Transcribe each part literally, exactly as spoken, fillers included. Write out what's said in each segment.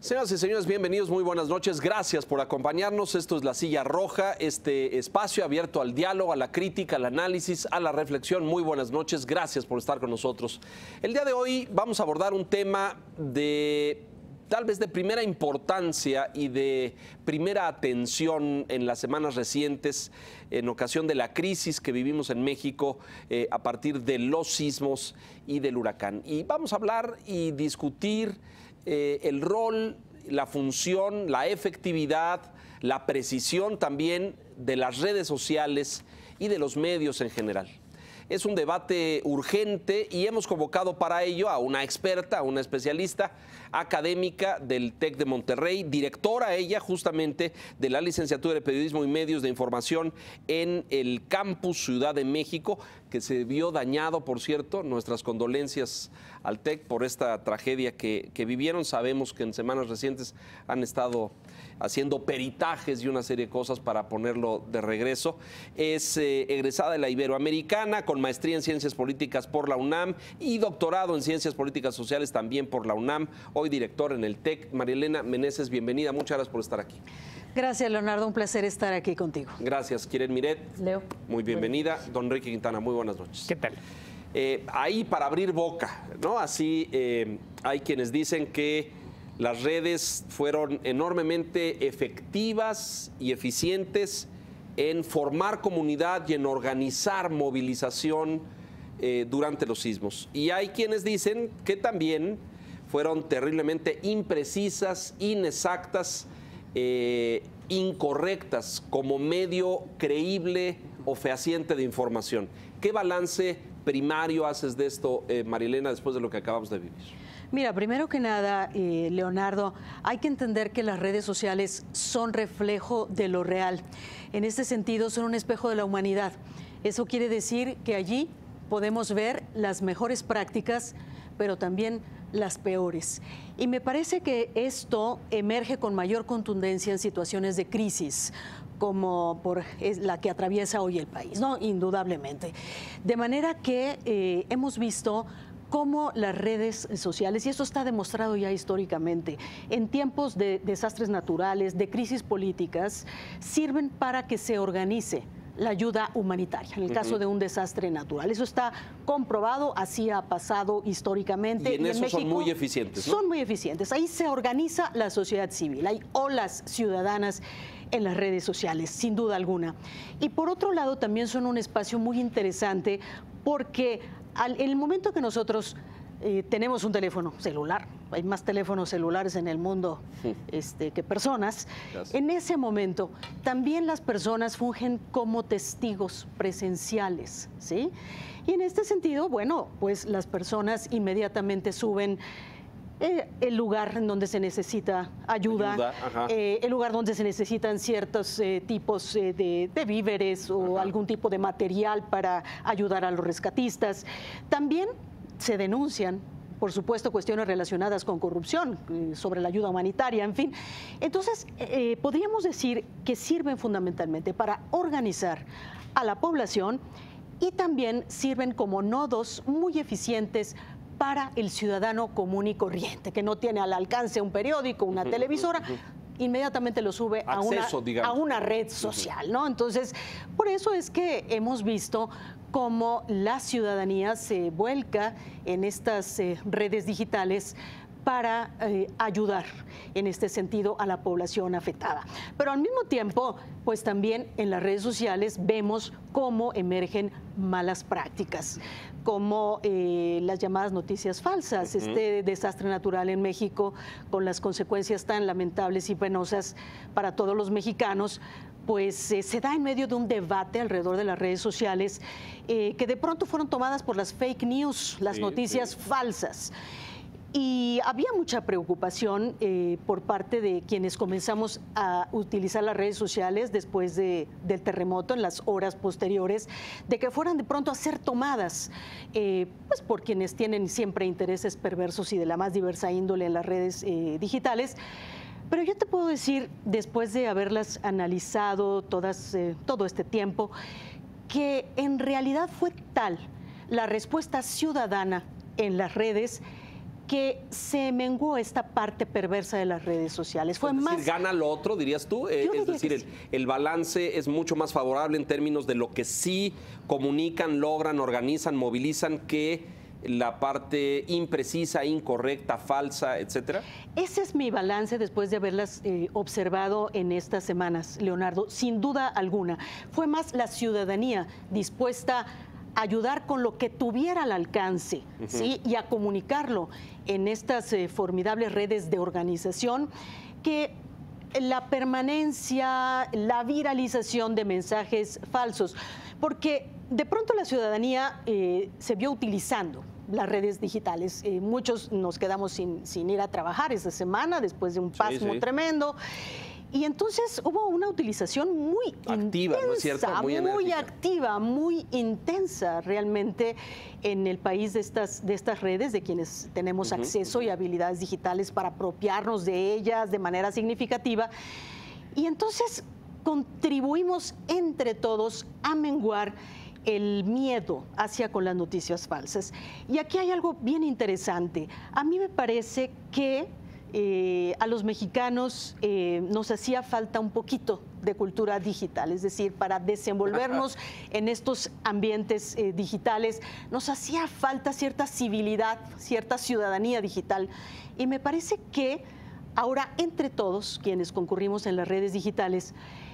Señoras y señores, bienvenidos, muy buenas noches. Gracias por acompañarnos. Esto es La Silla Roja, este espacio abierto al diálogo, a la crítica, al análisis, a la reflexión. Muy buenas noches. Gracias por estar con nosotros. El día de hoy vamos a abordar un tema de tal vez de primera importancia y de primera atención en las semanas recientes en ocasión de la crisis que vivimos en México eh, a partir de los sismos y del huracán. Y vamos a hablar y discutir eh, el rol, la función, la efectividad, la precisión también de las redes sociales y de los medios en general. Es un debate urgente y hemos convocado para ello a una experta, a una especialista académica del TEC de Monterrey, directora ella justamente de la licenciatura de Periodismo y Medios de Información en el Campus Ciudad de México, que se vio dañado, por cierto. Nuestras condolencias al TEC por esta tragedia que, que vivieron. Sabemos que en semanas recientes han estado haciendo peritajes y una serie de cosas para ponerlo de regreso. Es eh, egresada de la Iberoamericana, con maestría en Ciencias Políticas por la UNAM y doctorado en Ciencias Políticas Sociales también por la UNAM, hoy director en el TEC. María Elena Meneses, bienvenida, muchas gracias por estar aquí. Gracias, Leonardo, un placer estar aquí contigo. Gracias, Kiren Miret. Leo. Muy bienvenida. Don Enrique Quintana, muy buenas noches. ¿Qué tal? Eh, ahí para abrir boca, ¿no? Así eh, hay quienes dicen que las redes fueron enormemente efectivas y eficientes en formar comunidad y en organizar movilización eh, durante los sismos. Y hay quienes dicen que también fueron terriblemente imprecisas, inexactas, eh, incorrectas como medio creíble o fehaciente de información. ¿Qué balance primario haces de esto, eh, María Elena, después de lo que acabamos de vivir? Mira, primero que nada, eh, Leonardo, hay que entender que las redes sociales son reflejo de lo real. En este sentido, son un espejo de la humanidad. Eso quiere decir que allí podemos ver las mejores prácticas, pero también las peores. Y me parece que esto emerge con mayor contundencia en situaciones de crisis, como por la que atraviesa hoy el país, ¿no? Indudablemente. De manera que eh, hemos visto cómo las redes sociales, y esto está demostrado ya históricamente, en tiempos de desastres naturales, de crisis políticas, sirven para que se organice la ayuda humanitaria, en el caso uh-huh. de un desastre natural. Eso está comprobado, así ha pasado históricamente. Y en y eso en México, son muy eficientes, ¿no? Son muy eficientes. Ahí se organiza la sociedad civil, hay olas ciudadanas en las redes sociales, sin duda alguna. Y por otro lado, también son un espacio muy interesante porque al, en el momento que nosotros eh, tenemos un teléfono celular, hay más teléfonos celulares en el mundo sí. este, que personas, Gracias. En ese momento también las personas fungen como testigos presenciales, ¿sí? Y en este sentido, bueno, pues las personas inmediatamente suben Eh, el lugar en donde se necesita ayuda, ayuda eh, el lugar donde se necesitan ciertos eh, tipos eh, de, de víveres o ajá. algún tipo de material para ayudar a los rescatistas. También se denuncian, por supuesto, cuestiones relacionadas con corrupción, eh, sobre la ayuda humanitaria, en fin. Entonces, eh, podríamos decir que sirven fundamentalmente para organizar a la población y también sirven como nodos muy eficientes para el ciudadano común y corriente, que no tiene al alcance un periódico, una uh-huh, televisora, uh-huh. inmediatamente lo sube Acceso, a, una, a una red social, ¿no? Entonces, por eso es que hemos visto cómo la ciudadanía se vuelca en estas eh, redes digitales para eh, ayudar en este sentido a la población afectada. Pero al mismo tiempo, pues también en las redes sociales vemos cómo emergen malas prácticas, como eh, las llamadas noticias falsas, uh-huh. este desastre natural en México con las consecuencias tan lamentables y penosas para todos los mexicanos, pues eh, se da en medio de un debate alrededor de las redes sociales eh, que de pronto fueron tomadas por las fake news, las sí, noticias sí. falsas. Y había mucha preocupación eh, por parte de quienes comenzamos a utilizar las redes sociales después de, del terremoto, en las horas posteriores, de que fueran de pronto a ser tomadas eh, pues por quienes tienen siempre intereses perversos y de la más diversa índole en las redes eh, digitales. Pero yo te puedo decir, después de haberlas analizado todas, eh, todo este tiempo, que en realidad fue tal la respuesta ciudadana en las redes que se menguó esta parte perversa de las redes sociales. Fue es decir, más... gana lo otro, dirías tú. Eh, es decir, el, el balance es mucho más favorable en términos de lo que sí comunican, logran, organizan, movilizan, que la parte imprecisa, incorrecta, falsa, etcétera. Ese es mi balance después de haberlas eh, observado en estas semanas, Leonardo. Sin duda alguna, fue más la ciudadanía dispuesta a ayudar con lo que tuviera al alcance, uh-huh. ¿sí? Y a comunicarlo en estas eh, formidables redes de organización, que la permanencia, la viralización de mensajes falsos, porque de pronto la ciudadanía eh, se vio utilizando las redes digitales. Eh, muchos nos quedamos sin, sin ir a trabajar esa semana después de un pasmo sí, sí. tremendo. Y entonces hubo una utilización muy activa, intensa, ¿no es cierto? Muy, muy activa, muy intensa realmente en el país de estas, de estas redes, de quienes tenemos uh-huh, acceso uh-huh. y habilidades digitales para apropiarnos de ellas de manera significativa. Y entonces contribuimos entre todos a menguar el miedo hacia con las noticias falsas. Y aquí hay algo bien interesante. A mí me parece que Eh, a los mexicanos eh, nos hacía falta un poquito de cultura digital, es decir, para desenvolvernos en estos ambientes eh, digitales, nos hacía falta cierta civilidad, cierta ciudadanía digital. Y me parece que ahora, entre todos quienes concurrimos en las redes digitales,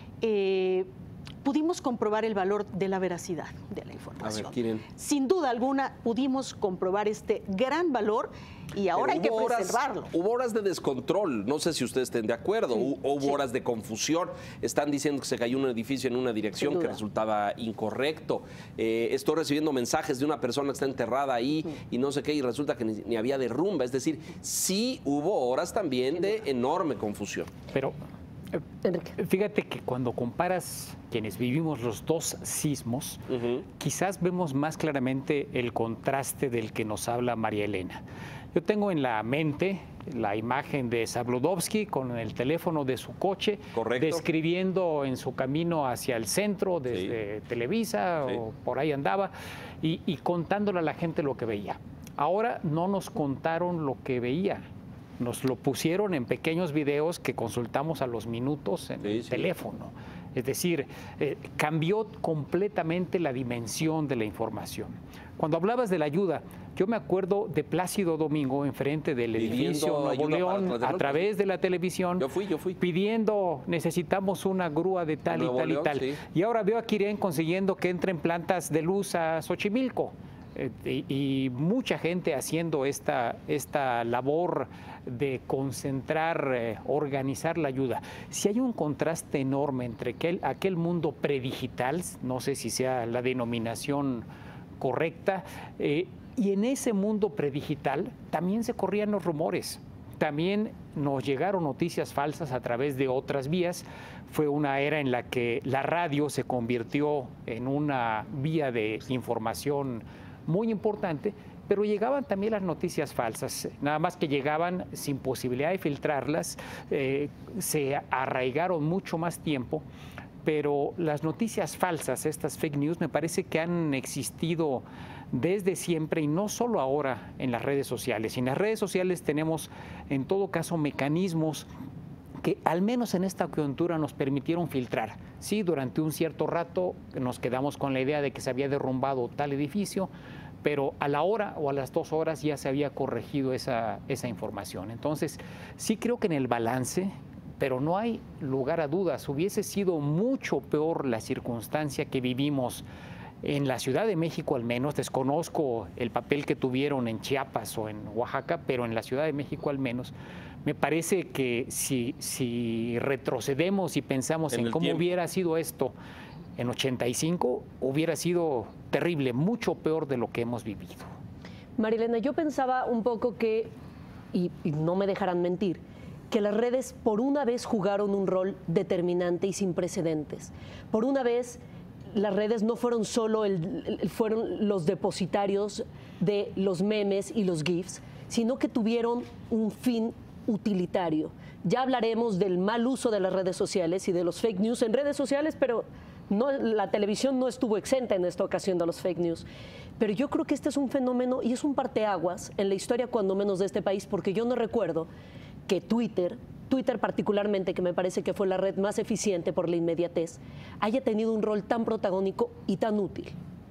eh, pudimos comprobar el valor de la veracidad de la información. A ver, ¿quieren? Sin duda alguna, pudimos comprobar este gran valor y ahora hay que preservarlo. Horas, hubo horas de descontrol, no sé si ustedes estén de acuerdo, sí, hubo sí. horas de confusión, están diciendo que se cayó un edificio en una dirección que resultaba incorrecto, eh, estoy recibiendo mensajes de una persona que está enterrada ahí sí. y no sé qué, y resulta que ni, ni había derrumba, es decir, sí hubo horas también de enorme confusión. Pero Enrique, fíjate que cuando comparas quienes vivimos los dos sismos, uh-huh. quizás vemos más claramente el contraste del que nos habla María Elena. Yo tengo en la mente la imagen de Zabludovsky con el teléfono de su coche, Correcto. describiendo en su camino hacia el centro desde sí. Televisa sí. o por ahí andaba, y, y contándole a la gente lo que veía. Ahora no nos contaron lo que veía. Nos lo pusieron en pequeños videos que consultamos a los minutos en sí, el sí. teléfono. Es decir, eh, cambió completamente la dimensión de la información. Cuando hablabas de la ayuda, yo me acuerdo de Plácido Domingo enfrente del edificio Nuevo León, a través de la televisión, yo fui, yo fui. pidiendo, necesitamos una grúa de tal Nuevo y tal León, y tal. Sí. Y ahora veo a Quirén consiguiendo que entren plantas de luz a Xochimilco. Eh, y, y mucha gente haciendo esta, esta labor de concentrar, eh, organizar la ayuda. Si hay un contraste enorme entre aquel, aquel mundo predigital, no sé si sea la denominación correcta, eh, y en ese mundo predigital también se corrían los rumores. También nos llegaron noticias falsas a través de otras vías. Fue una era en la que la radio se convirtió en una vía de información muy importante, pero llegaban también las noticias falsas, nada más que llegaban sin posibilidad de filtrarlas, eh, se arraigaron mucho más tiempo, pero las noticias falsas, estas fake news, me parece que han existido desde siempre y no solo ahora en las redes sociales. En las redes sociales tenemos en todo caso mecanismos que al menos en esta coyuntura nos permitieron filtrar. Sí, durante un cierto rato nos quedamos con la idea de que se había derrumbado tal edificio, pero a la hora o a las dos horas ya se había corregido esa, esa información. Entonces, sí creo que en el balance, pero no hay lugar a dudas, hubiese sido mucho peor la circunstancia que vivimos en la Ciudad de México, al menos. Desconozco el papel que tuvieron en Chiapas o en Oaxaca, pero en la Ciudad de México al menos. Me parece que si, si retrocedemos y pensamos en, en cómo tiempo. hubiera sido esto en ochenta y cinco, hubiera sido terrible, mucho peor de lo que hemos vivido. María Elena, yo pensaba un poco que, y, y no me dejarán mentir, que las redes por una vez jugaron un rol determinante y sin precedentes. Por una vez las redes no fueron solo el, el, fueron los depositarios de los memes y los GIFs, sino que tuvieron un fin utilitario. Ya hablaremos del mal uso de las redes sociales y de los fake news en redes sociales, pero No, la televisión no estuvo exenta en esta ocasión de los fake news. Pero yo creo que este es un fenómeno y es un parteaguas en la historia cuando menos de este país, porque yo no recuerdo que Twitter, Twitter particularmente, que me parece que fue la red más eficiente por la inmediatez, haya tenido un rol tan protagónico y tan útil.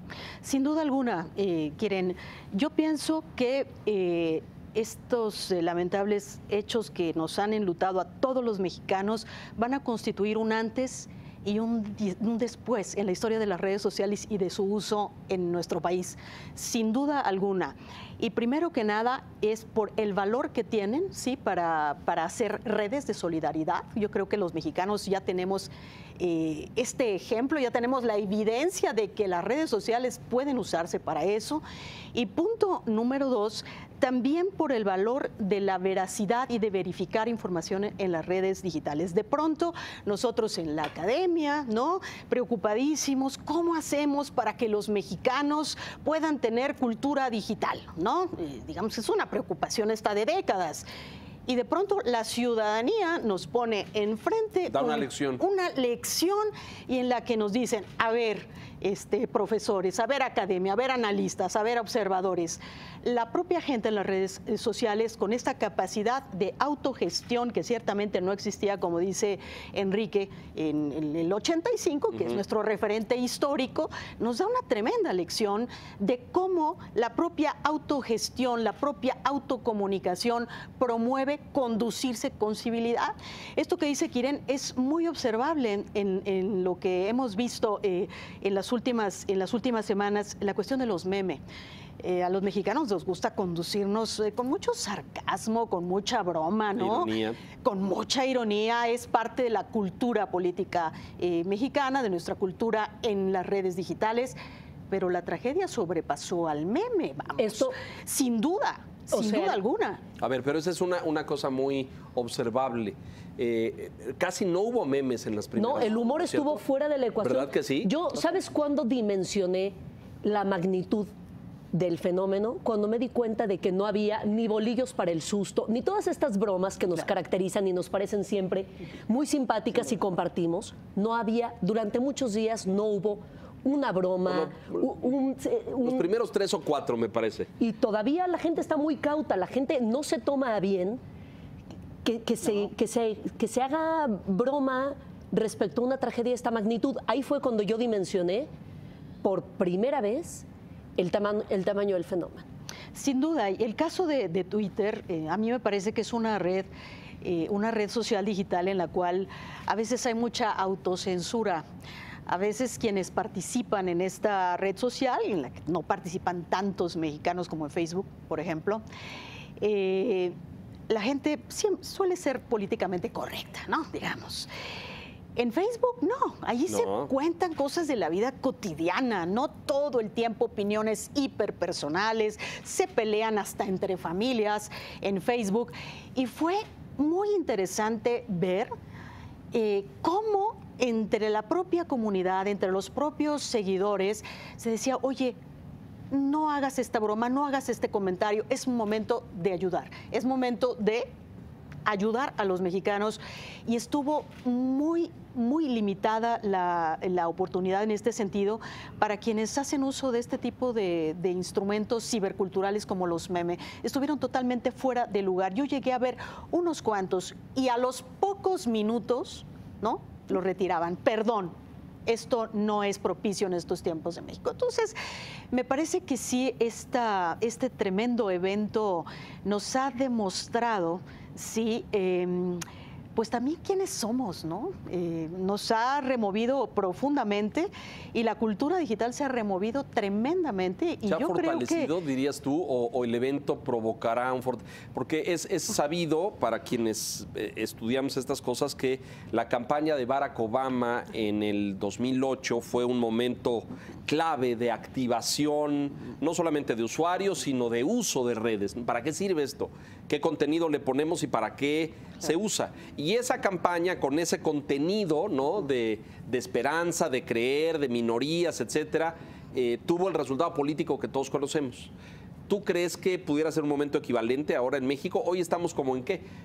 Sin duda alguna, eh, Kiren, yo pienso que eh, estos eh, lamentables hechos que nos han enlutado a todos los mexicanos van a constituir un antes y un, un después en la historia de las redes sociales y de su uso en nuestro país, sin duda alguna. Y primero que nada es por el valor que tienen, ¿sí? para, para hacer redes de solidaridad. Yo creo que los mexicanos ya tenemos eh, este ejemplo, ya tenemos la evidencia de que las redes sociales pueden usarse para eso. Y punto número dos, también por el valor de la veracidad y de verificar información en las redes digitales. De pronto, nosotros en la academia, ¿no? Preocupadísimos, ¿cómo hacemos para que los mexicanos puedan tener cultura digital, ¿no? Eh, digamos, es una preocupación esta de décadas. Y de pronto la ciudadanía nos pone enfrente da una un, lección. Una lección y en la que nos dicen, a ver, este, profesores, a ver academia, a ver analistas, a ver observadores. La propia gente en las redes sociales con esta capacidad de autogestión que ciertamente no existía, como dice Enrique, en, en el ochenta y cinco, que uh-huh. es nuestro referente histórico, nos da una tremenda lección de cómo la propia autogestión, la propia autocomunicación promueve conducirse con civilidad. Esto que dice Kiren es muy observable en, en, en lo que hemos visto eh, en, las últimas, en las últimas semanas, la cuestión de los memes. Eh, a los mexicanos nos gusta conducirnos eh, con mucho sarcasmo, con mucha broma, ¿no? Ironía. Con mucha ironía, es parte de la cultura política eh, mexicana, de nuestra cultura en las redes digitales, pero la tragedia sobrepasó al meme, vamos, Esto, sin duda. O Sin sea, duda alguna. A ver, pero esa es una, una cosa muy observable. Eh, casi no hubo memes en las primeras. No, el humor ¿no estuvo fuera de la ecuación. ¿Verdad que sí? Yo, ¿sabes cuándo dimensioné la magnitud del fenómeno? Cuando me di cuenta de que no había ni bolillos para el susto, ni todas estas bromas que nos claro. caracterizan y nos parecen siempre muy simpáticas y compartimos. No había, durante muchos días no hubo una broma. Bueno, un, un, un, los primeros tres o cuatro, me parece. Y todavía la gente está muy cauta, la gente no se toma a bien que, que, se, no. que, se, que se haga broma respecto a una tragedia de esta magnitud. Ahí fue cuando yo dimensioné por primera vez el, tama el tamaño del fenómeno. Sin duda, el caso de, de Twitter, eh, a mí me parece que es una red, eh, una red social digital en la cual a veces hay mucha autocensura. A veces quienes participan en esta red social, en la que no participan tantos mexicanos como en Facebook, por ejemplo, eh, la gente siempre, suele ser políticamente correcta, ¿no? Digamos. En Facebook no, allí no. se cuentan cosas de la vida cotidiana, no todo el tiempo opiniones hiperpersonales, se pelean hasta entre familias en Facebook. Y fue muy interesante ver eh, cómo entre la propia comunidad, entre los propios seguidores, se decía, oye, no hagas esta broma, no hagas este comentario, es un momento de ayudar, es momento de ayudar a los mexicanos. Y estuvo muy, muy limitada la, la oportunidad en este sentido para quienes hacen uso de este tipo de, de instrumentos ciberculturales como los memes. Estuvieron totalmente fuera de lugar. Yo llegué a ver unos cuantos y a los pocos minutos, ¿no?, lo retiraban. Perdón, esto no es propicio en estos tiempos de México. Entonces, me parece que sí, esta, este tremendo evento nos ha demostrado, sí, eh, pues también quiénes somos, ¿no? Eh, nos ha removido profundamente y la cultura digital se ha removido tremendamente. Y ¿Se ha yo fortalecido, creo que... dirías tú, o, o el evento provocará un fort... Porque es, es sabido, para quienes eh, estudiamos estas cosas, que la campaña de Barack Obama en el dos mil ocho fue un momento clave de activación, no solamente de usuarios, sino de uso de redes. ¿Para qué sirve esto? ¿Qué contenido le ponemos y para qué se usa? Y esa campaña con ese contenido, ¿no?, de, de esperanza, de creer, de minorías, etcétera, eh, tuvo el resultado político que todos conocemos. ¿Tú crees que pudiera ser un momento equivalente ahora en México? Hoy estamos como en qué?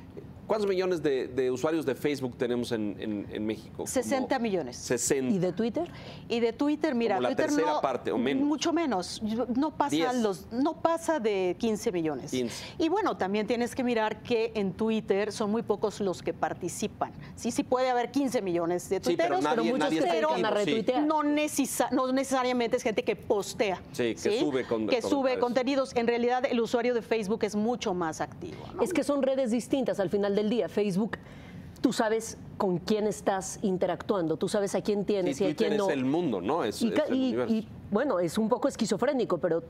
¿Cuántos millones de, de usuarios de Facebook tenemos en, en, en México? sesenta Como millones. sesenta. ¿Y de Twitter? Y de Twitter, mira, Como la Twitter tercera no, parte o menos. Mucho menos. No pasa, diez. los, no pasa de quince millones. quince. Y bueno, también tienes que mirar que en Twitter son muy pocos los que participan. Sí, sí puede haber quince millones de Sí, pero tuiteros, nadie, pero muchos nadie está pero activo, a sí. retuitear. no, necesa- no necesariamente es gente que postea. Sí, que sube con- que sube comentarios. contenidos. En realidad, el usuario de Facebook es mucho más activo, ¿no? Es que son redes distintas al final del día. Facebook, tú sabes con quién estás interactuando, tú sabes a quién tienes Sí, y a Twitter quién no. es el mundo, ¿no? Es, Y, es ca- el y- universo. y, bueno, es un poco esquizofrénico, pero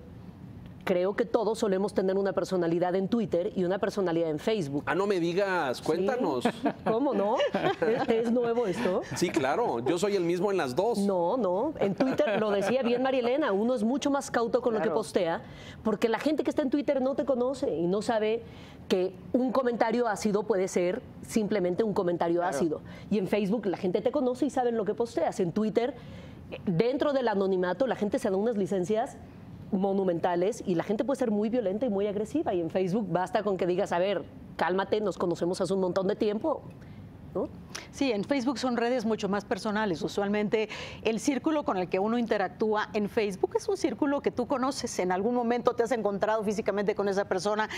creo que todos solemos tener una personalidad en Twitter y una personalidad en Facebook. Ah, no me digas, cuéntanos. Sí. ¿Cómo no? ¿Es, es nuevo esto? Sí, claro, yo soy el mismo en las dos. No, no. En Twitter, lo decía bien Marielena, uno es mucho más cauto con lo que Claro. postea, porque la gente que está en Twitter no te conoce y no sabe que un comentario ácido puede ser simplemente un comentario ácido. Y en Facebook la gente te conoce y saben lo que posteas. En Twitter, dentro del anonimato, la gente se da unas licencias monumentales y la gente puede ser muy violenta y muy agresiva. Y en Facebook basta con que digas, a ver, cálmate, nos conocemos hace un montón de tiempo, ¿no? Sí, en Facebook son redes mucho más personales. Usualmente el círculo con el que uno interactúa en Facebook es un círculo que tú conoces. En algún momento te has encontrado físicamente con esa persona,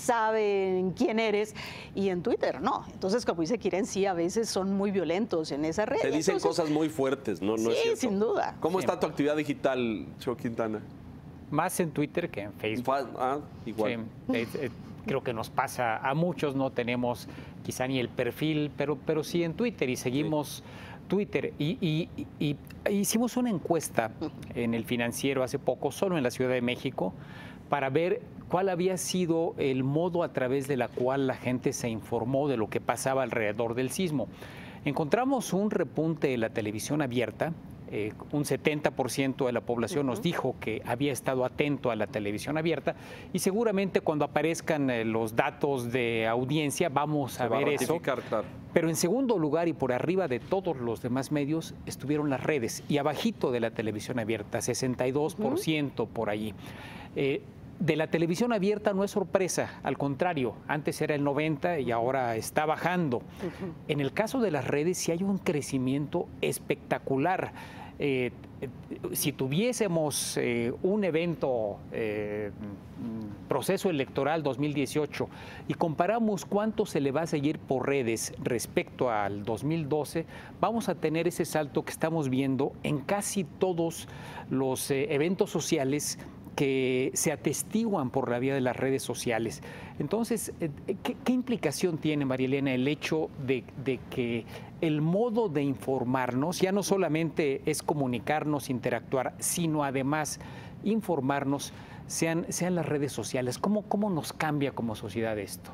saben quién eres. Y en Twitter no. Entonces, como dice Kiren, sí, a veces son muy violentos en esa red. Te dicen Entonces, cosas muy fuertes, ¿no? ¿No es Sí, cierto? sin duda. ¿Cómo Sí. está tu actividad digital, Cho Quintana? Más en Twitter que en Facebook. Fa- Ah, igual. Sí, es- es- creo que nos pasa a muchos, no tenemos quizá ni el perfil, pero, pero sí en Twitter y seguimos Twitter. Y, y- y- y hicimos una encuesta en El Financiero hace poco, solo en la Ciudad de México, para ver cuál había sido el modo a través de la cual la gente se informó de lo que pasaba alrededor del sismo. Encontramos un repunte de la televisión abierta. Eh, un setenta por ciento de la población nos dijo que había estado atento a la televisión abierta y seguramente cuando aparezcan eh, los datos de audiencia vamos a Se va a ver eso. ratificar, claro. Pero en segundo lugar y por arriba de todos los demás medios estuvieron las redes y abajito de la televisión abierta, sesenta y dos por ciento por allí. Eh, de la televisión abierta no es sorpresa, al contrario, antes era el noventa y ahora está bajando. En el caso de las redes sí hay un crecimiento espectacular. Eh, eh, si tuviésemos eh, un evento, eh, mm, proceso electoral dos mil dieciocho, y comparamos cuánto se le va a seguir por redes respecto al dos mil doce, vamos a tener ese salto que estamos viendo en casi todos los eh, eventos sociales que se atestiguan por la vía de las redes sociales. Entonces, eh, ¿qué, qué implicación tiene, María Elena, el hecho de, de que el modo de informarnos ya no solamente es comunicarnos, interactuar, sino además informarnos, sean, sean las redes sociales? ¿Cómo, cómo nos cambia como sociedad esto?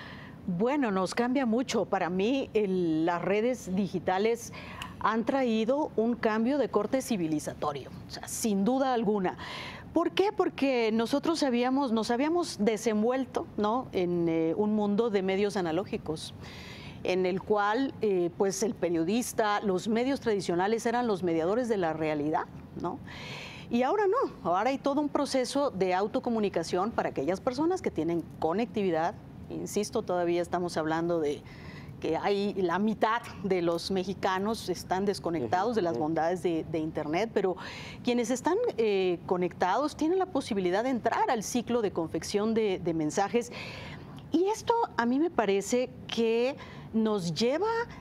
Bueno, nos cambia mucho. Para mí, el- las redes digitales han traído un cambio de corte civilizatorio, o sea, sin duda alguna. ¿Por qué? Porque nosotros habíamos, nos habíamos desenvuelto, ¿no?, en eh, un mundo de medios analógicos, en el cual eh, pues el periodista, los medios tradicionales eran los mediadores de la realidad, ¿no? Y ahora no, ahora hay todo un proceso de autocomunicación para aquellas personas que tienen conectividad. Insisto, todavía estamos hablando de que hay la mitad de los mexicanos están desconectados de las bondades de, de Internet, pero quienes están eh, conectados tienen la posibilidad de entrar al ciclo de confección de, de mensajes. Y esto a mí me parece que nos lleva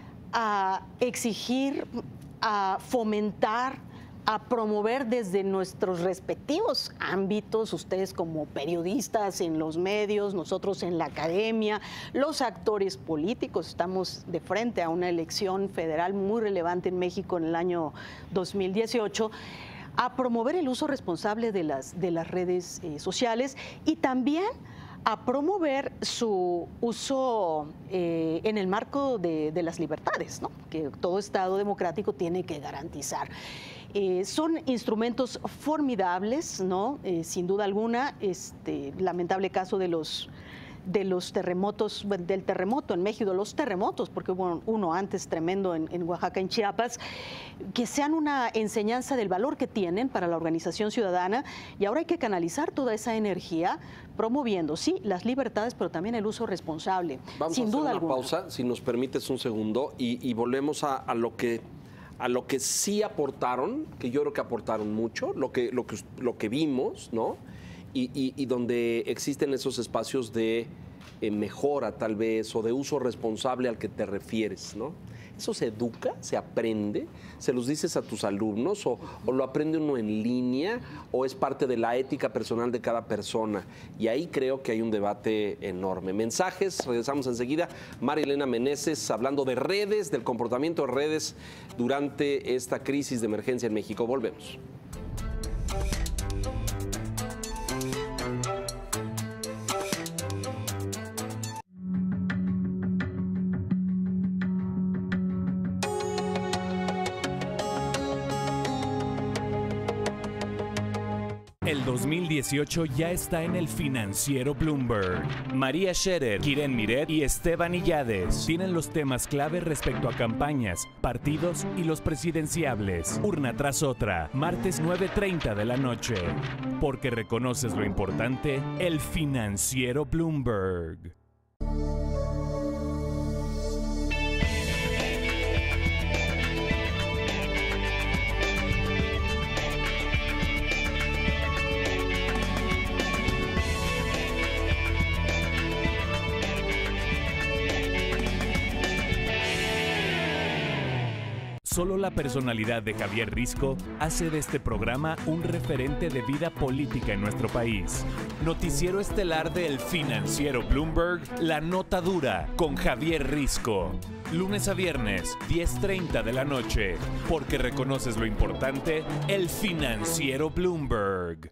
a exigir, a fomentar, a promover desde nuestros respectivos ámbitos, ustedes como periodistas en los medios, nosotros en la academia, los actores políticos. Estamos de frente a una elección federal muy relevante en México en el año dos mil dieciocho, a promover el uso responsable de las, de las redes eh, sociales y también a promover su uso eh, en el marco de, de las libertades, ¿no?, que todo Estado democrático tiene que garantizar. Eh, son instrumentos formidables, ¿no? Eh, sin duda alguna, este lamentable caso de los de los terremotos, del terremoto en México, los terremotos, porque hubo uno antes tremendo en, en Oaxaca, en Chiapas, que sean una enseñanza del valor que tienen para la organización ciudadana, y ahora hay que canalizar toda esa energía promoviendo, sí, las libertades, pero también el uso responsable. Vamos sin a hacer duda una alguna. pausa, si nos permites un segundo, y, y volvemos a, a lo que a lo que sí aportaron, que yo creo que aportaron mucho, lo que, lo que, lo que vimos, ¿no? Y, y, y donde existen esos espacios de eh, mejora tal vez o de uso responsable al que te refieres, ¿no? ¿Eso se educa, se aprende? ¿Se los dices a tus alumnos o, o lo aprende uno en línea o es parte de la ética personal de cada persona? Y ahí creo que hay un debate enorme. Mensajes, regresamos enseguida. María Elena Meneses hablando de redes, del comportamiento de redes durante esta crisis de emergencia en México. Volvemos. El dos mil dieciocho ya está en el financiero Bloomberg. María Scherer, Kiren Miret y Esteban Illades tienen los temas clave respecto a campañas, partidos y los presidenciables. Urna tras otra, martes nueve treinta de la noche. Porque reconoces lo importante, el financiero Bloomberg. Solo la personalidad de Javier Risco hace de este programa un referente de vida política en nuestro país. Noticiero estelar del financiero Bloomberg, La Nota Dura, con Javier Risco. Lunes a viernes, diez treinta de la noche. Porque reconoces lo importante, el financiero Bloomberg.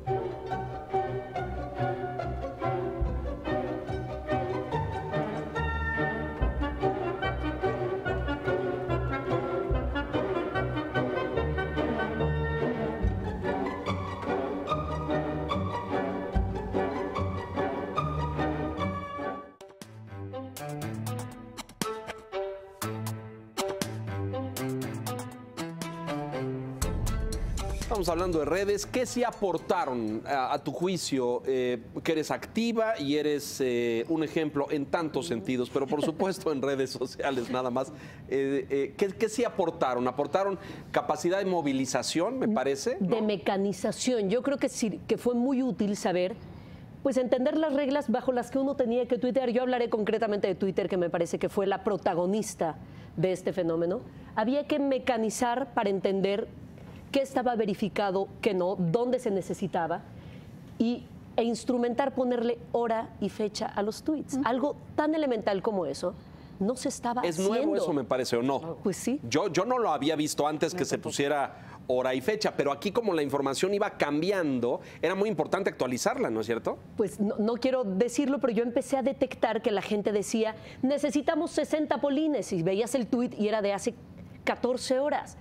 Estamos hablando de redes. ¿Qué sí aportaron a, a tu juicio? Eh, que eres activa y eres eh, un ejemplo en tantos sentidos, pero por supuesto en redes sociales nada más. Eh, eh, ¿qué, ¿Qué sí aportaron? ¿Aportaron capacidad de movilización, me parece? De ¿no? mecanización. Yo creo que sí, que fue muy útil saber, pues entender las reglas bajo las que uno tenía que tuitear. Yo hablaré concretamente de Twitter, que me parece que fue la protagonista de este fenómeno. Había que mecanizar para entender qué estaba verificado, qué no, dónde se necesitaba, y, e instrumentar, ponerle hora y fecha a los tweets. Uh-huh. Algo tan elemental como eso no se estaba ¿Es haciendo. ¿Es nuevo eso, me parece, o no? Pues sí. Yo, yo no lo había visto antes que no, se tampoco. pusiera hora y fecha, pero aquí como la información iba cambiando, era muy importante actualizarla, ¿no es cierto? Pues no, no quiero decirlo, pero yo empecé a detectar que la gente decía, necesitamos sesenta polines, y veías el tweet y era de hace catorce horas.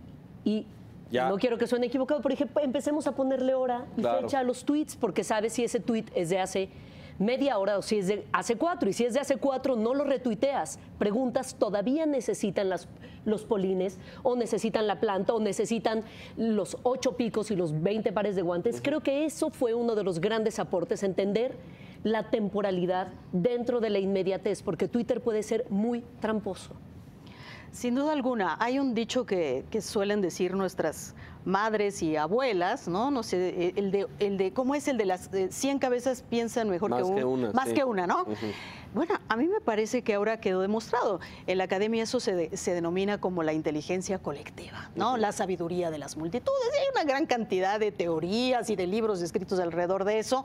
Y ya. No quiero que suene equivocado, pero dije, empecemos a ponerle hora y claro. fecha a los tweets, porque sabes si ese tweet es de hace media hora o si es de hace cuatro. Y si es de hace cuatro, no lo retuiteas. Preguntas, ¿todavía necesitan las, los polines? ¿O necesitan la planta? ¿O necesitan los ocho picos y los veinte pares de guantes? Uh-huh. Creo que eso fue uno de los grandes aportes, entender la temporalidad dentro de la inmediatez, porque Twitter puede ser muy tramposo. Sin duda alguna, hay un dicho que, que suelen decir nuestras madres y abuelas, ¿no? No sé, el de, el de ¿cómo es el de las cien cabezas piensan mejor más que, un, que una? Más sí. que una, ¿no? Uh-huh. Bueno, a mí me parece que ahora quedó demostrado. En la academia eso se, de, se denomina como la inteligencia colectiva, ¿no? Uh-huh. La sabiduría de las multitudes. Hay una gran cantidad de teorías y de libros escritos alrededor de eso.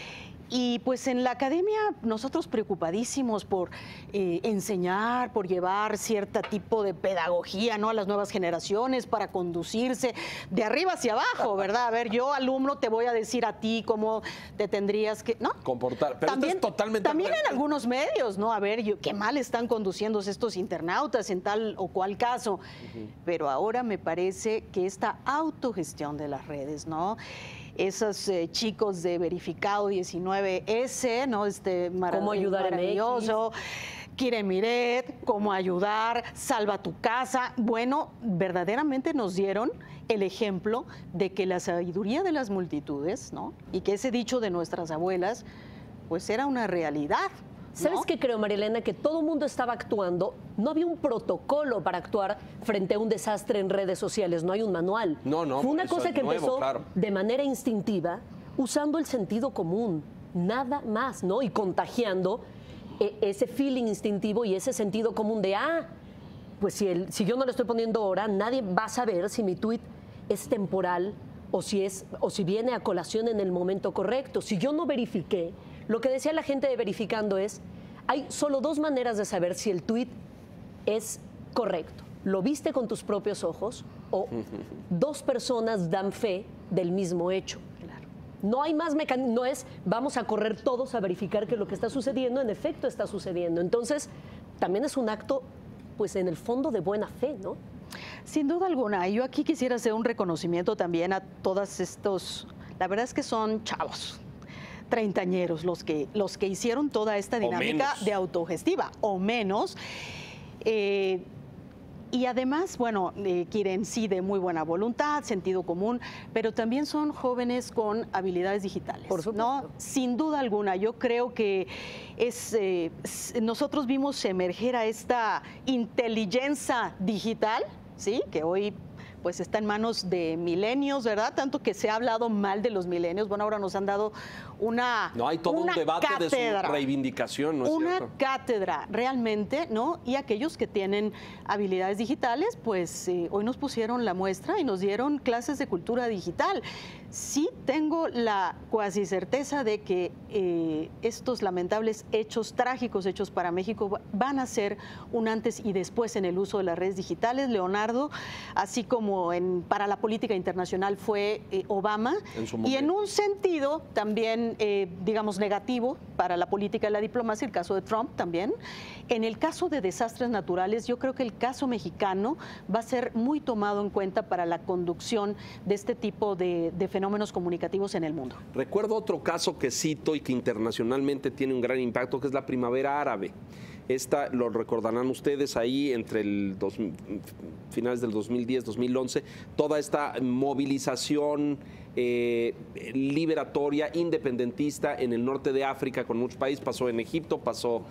Y pues en la academia nosotros preocupadísimos por eh, enseñar, por llevar cierto tipo de pedagogía, ¿no?, a las nuevas generaciones para conducirse de arriba hacia abajo, ¿verdad? A ver, yo alumno te voy a decir a ti cómo te tendrías que, ¿no? Comportar. Pero también, esto es totalmente... También en algunos medios, ¿no? A ver, yo, qué mal están conduciéndose estos internautas en tal o cual caso. Uh-huh. Pero ahora me parece que esta autogestión de las redes, ¿no? Esos eh, chicos de Verificado diecinueve nueve ese, ¿no? Este marav ¿Cómo ayudar maravilloso. Kire Miret, cómo ayudar, salva tu casa. Bueno, verdaderamente nos dieron el ejemplo de que la sabiduría de las multitudes, ¿no? Y que ese dicho de nuestras abuelas, pues era una realidad. ¿Sabes ¿no? qué creo, María Elena? Que todo el mundo estaba actuando, no había un protocolo para actuar frente a un desastre en redes sociales, no hay un manual. No, no. Fue una eso cosa es que nuevo, empezó claro. de manera instintiva, usando el sentido común, nada más, ¿no? Y contagiando eh, ese feeling instintivo y ese sentido común de, ah, pues si, el, si yo no le estoy poniendo hora, nadie va a saber si mi tuit es temporal o si, es, o si viene a colación en el momento correcto. Si yo no verifiqué, lo que decía la gente de verificando es, hay solo dos maneras de saber si el tuit es correcto. Lo viste con tus propios ojos o dos personas dan fe del mismo hecho. Claro. No hay más mecanismo, no es vamos a correr todos a verificar que lo que está sucediendo en efecto está sucediendo. Entonces, también es un acto, pues en el fondo, de buena fe, ¿no? Sin duda alguna. Yo aquí quisiera hacer un reconocimiento también a todos estos, la verdad es que son chavos, treintañeros, los que, los que hicieron toda esta dinámica de autogestiva, o menos. Eh, y además, bueno, eh, quieren sí de muy buena voluntad, sentido común, pero también son jóvenes con habilidades digitales. Por supuesto. ¿No? Sin duda alguna, yo creo que es, eh, nosotros vimos emerger a esta inteligencia digital, ¿sí? Que hoy pues está en manos de milenios, ¿verdad? Tanto que se ha hablado mal de los milenios. Bueno, ahora nos han dado una No, hay todo una un debate cátedra, de su reivindicación, ¿no es Una cierto? cátedra, realmente, ¿no? Y aquellos que tienen habilidades digitales, pues eh, hoy nos pusieron la muestra y nos dieron clases de cultura digital. Sí tengo la cuasi certeza de que eh, estos lamentables hechos, trágicos hechos para México, van a ser un antes y después en el uso de las redes digitales. Leonardo, así como en, para la política internacional fue eh, Obama, En y en un sentido también, eh, digamos, negativo para la política y la diplomacia, el caso de Trump también. En el caso de desastres naturales, yo creo que el caso mexicano va a ser muy tomado en cuenta para la conducción de este tipo de, de fenómenos comunicativos en el mundo. Recuerdo otro caso que cito y que internacionalmente tiene un gran impacto, que es la primavera árabe. Esta, lo recordarán ustedes, ahí entre el dos, finales del dos mil diez, dos mil once, toda esta movilización eh, liberatoria, independentista en el norte de África con muchos países. Pasó en Egipto, pasó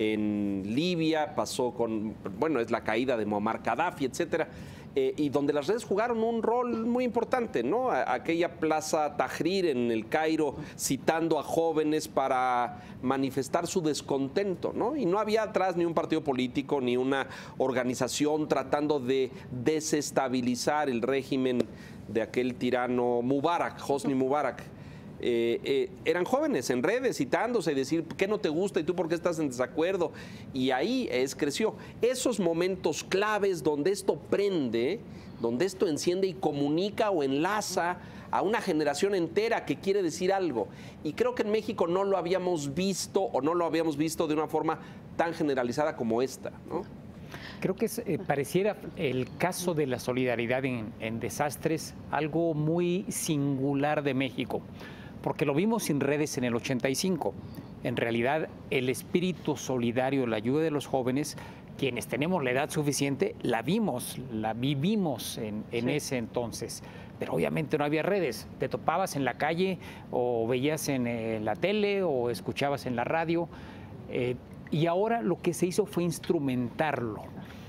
en Libia, pasó con, bueno, es la caída de Muammar Gaddafi, etcétera. Eh, y donde las redes jugaron un rol muy importante, ¿no? A, aquella plaza Tahrir en el Cairo, citando a jóvenes para manifestar su descontento, ¿no? Y no había atrás ni un partido político ni una organización tratando de desestabilizar el régimen de aquel tirano Mubarak, Hosni Mubarak. Eh, eh, eran jóvenes en redes citándose y decir qué no te gusta y tú por qué estás en desacuerdo, y ahí es creció. Esos momentos claves donde esto prende, donde esto enciende y comunica o enlaza a una generación entera que quiere decir algo, y creo que en México no lo habíamos visto o no lo habíamos visto de una forma tan generalizada como esta, ¿no? Creo que es, eh, pareciera el caso de la solidaridad en, en desastres algo muy singular de México, porque lo vimos sin redes en el ochenta y cinco. En realidad, el espíritu solidario, la ayuda de los jóvenes, quienes tenemos la edad suficiente, la vimos, la vivimos en, en sí. ese entonces. Pero obviamente no había redes. Te topabas en la calle o veías en eh, la tele o escuchabas en la radio. Eh, y ahora lo que se hizo fue instrumentarlo.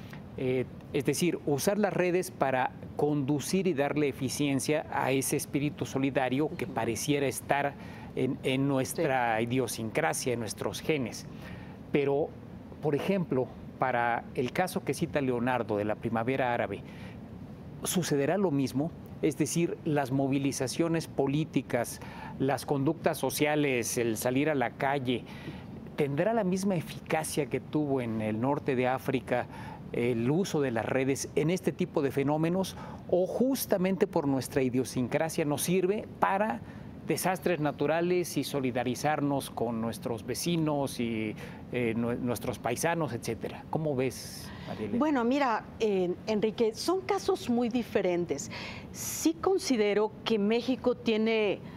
Eh, es decir, usar las redes para conducir y darle eficiencia a ese espíritu solidario que pareciera estar en, en nuestra sí. idiosincrasia, en nuestros genes. Pero, por ejemplo, para el caso que cita Leonardo de la primavera árabe, ¿sucederá lo mismo? Es decir, las movilizaciones políticas, las conductas sociales, el salir a la calle, ¿tendrá la misma eficacia que tuvo en el norte de África el uso de las redes en este tipo de fenómenos, o justamente por nuestra idiosincrasia nos sirve para desastres naturales y solidarizarnos con nuestros vecinos y eh, nuestros paisanos, etcétera? ¿Cómo ves, Marielena? Bueno, mira, eh, Enrique, son casos muy diferentes. Sí considero que México tiene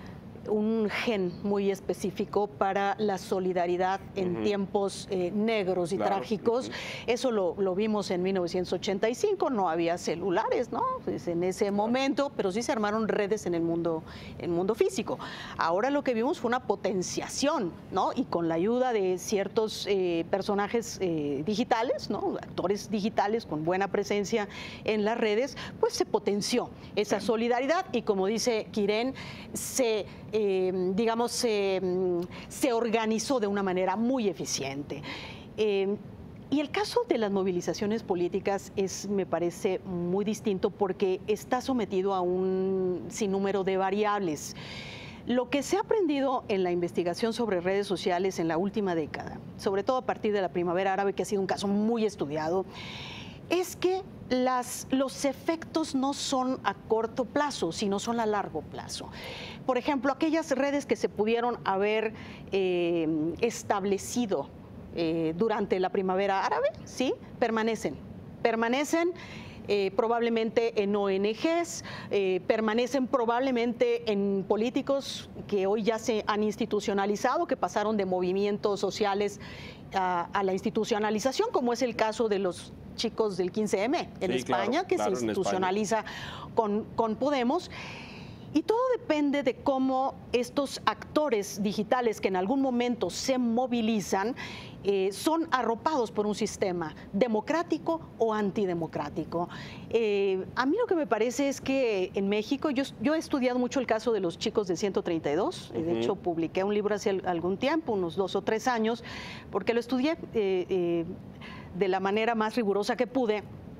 un gen muy específico para la solidaridad en uh-huh. tiempos eh, negros y claro. trágicos. Uh-huh. Eso lo, lo vimos en mil novecientos ochenta y cinco, no había celulares, ¿no? Pues en ese momento, pero sí se armaron redes en el mundo, en el mundo físico. Ahora lo que vimos fue una potenciación, ¿no? Y con la ayuda de ciertos eh, personajes eh, digitales, ¿no? Actores digitales con buena presencia en las redes, pues se potenció esa solidaridad y, como dice Kiren, se Eh, digamos, se, se organizó de una manera muy eficiente. Eh, y el caso de las movilizaciones políticas es, me parece, muy distinto porque está sometido a un sinnúmero de variables. Lo que se ha aprendido en la investigación sobre redes sociales en la última década, sobre todo a partir de la primavera árabe, que ha sido un caso muy estudiado, es que las, los efectos no son a corto plazo, sino son a largo plazo. Por ejemplo, aquellas redes que se pudieron haber eh, establecido eh, durante la primavera árabe, ¿sí? Permanecen, permanecen eh, probablemente en O N Ges, eh, permanecen probablemente en políticos que hoy ya se han institucionalizado, que pasaron de movimientos sociales a, a la institucionalización, como es el caso de los chicos del quince eme en sí, España, claro, que claro, se institucionaliza con, con Podemos. Y todo depende de cómo estos actores digitales que en algún momento se movilizan eh, son arropados por un sistema democrático o antidemocrático. Eh, a mí lo que me parece es que en México, yo, yo he estudiado mucho el caso de los chicos de ciento treinta y dos, uh-huh. de hecho publiqué un libro hace algún tiempo, unos dos o tres años, porque lo estudié eh, eh, de la manera más rigurosa que pude,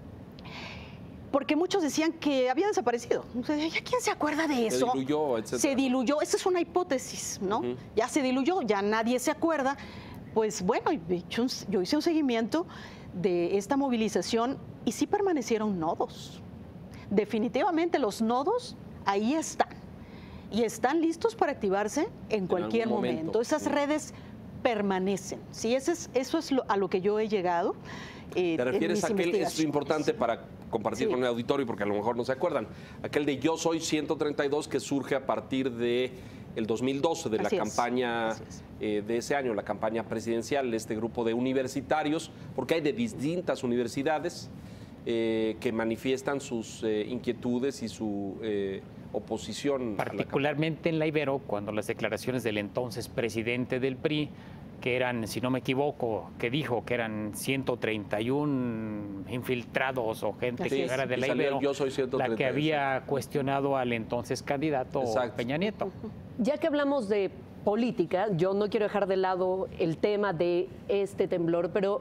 porque muchos decían que había desaparecido. ¿Quién se acuerda de eso? Se diluyó, etcétera. Se diluyó, esa es una hipótesis, ¿no? Uh-huh. Ya se diluyó, ya nadie se acuerda. Pues bueno, yo hice un seguimiento de esta movilización y sí permanecieron nodos. Definitivamente los nodos ahí están y están listos para activarse en cualquier en momento. momento. Esas sí. redes permanecen, ¿sí? Eso es, eso es lo, a lo que yo he llegado. Eh, ¿Te refieres a aquel, es importante para compartir sí. con el auditorio, porque a lo mejor no se acuerdan, aquel de Yo Soy ciento treinta y dos que surge a partir de el dos mil doce, de Así la es. campaña eh, de ese año, la campaña presidencial, este grupo de universitarios, porque hay de distintas universidades eh, que manifiestan sus eh, inquietudes y su eh, oposición. Particularmente a la en la Ibero, cuando las declaraciones del entonces presidente del P R I, que eran, si no me equivoco, que dijo que eran ciento treinta y uno infiltrados o gente sí, que era de la Ibero, yo soy la que había cuestionado al entonces candidato Exacto. Peña Nieto. Ya que hablamos de política, yo no quiero dejar de lado el tema de este temblor, pero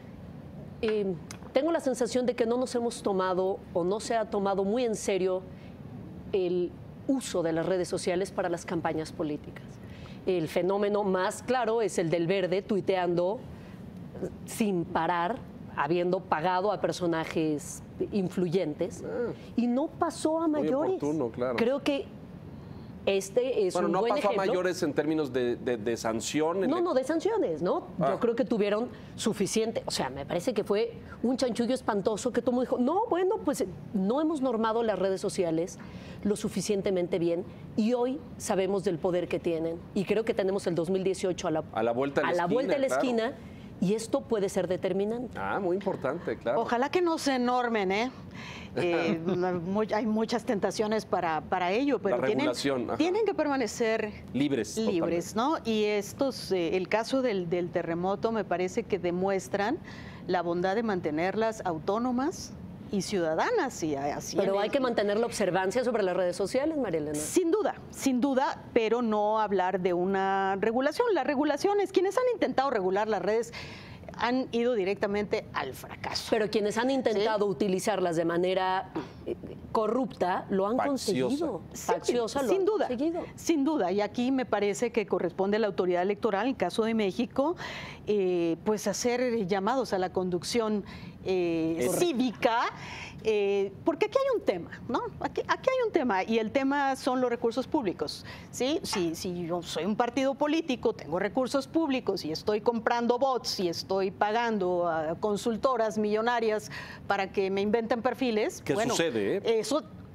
eh, tengo la sensación de que no nos hemos tomado o no se ha tomado muy en serio el uso de las redes sociales para las campañas políticas. El fenómeno más claro es el del Verde tuiteando sin parar, habiendo pagado a personajes influyentes, ah, y no pasó a mayores. Muy oportuno, claro. Creo que este es bueno, un no buen pasó ejemplo. a mayores en términos de, de, de sanción. No, no, de sanciones, ¿no? Ah. Yo creo que tuvieron suficiente, o sea, me parece que fue un chanchullo espantoso que todo el mundo dijo, no, bueno, pues no hemos normado las redes sociales lo suficientemente bien y hoy sabemos del poder que tienen. Y creo que tenemos el dos mil dieciocho a la, a la vuelta de la, a la, esquina, vuelta de la claro. esquina y esto puede ser determinante. Ah, muy importante, claro. Ojalá que no se normen, ¿eh? Eh, hay muchas tentaciones para, para ello, pero La tienen, regulación, tienen que permanecer libres. libres, ¿no? Y estos, eh, el caso del, del terremoto me parece que demuestran la bondad de mantenerlas autónomas y ciudadanas. Y así pero hay el, que mantener la observancia sobre las redes sociales, María Elena. Sin duda, sin duda, pero no hablar de una regulación. La regulación es quienes han intentado regular las redes han ido directamente al fracaso. Pero quienes han intentado ¿Sí? utilizarlas de manera eh, corrupta lo han Facciosa. conseguido. Sí, Facciosa lo sin han duda, conseguido. Sin duda, y aquí me parece que corresponde a la autoridad electoral, en el caso de México, eh, pues hacer llamados a la conducción eh, cívica, eh, porque aquí hay un tema, ¿no? Aquí, aquí hay un tema, y el tema son los recursos públicos, ¿sí? Si, si yo soy un partido político, tengo recursos públicos y estoy comprando bots y estoy pagando a consultoras millonarias para que me inventen perfiles. ¿Qué bueno, sucede? Eh? Eso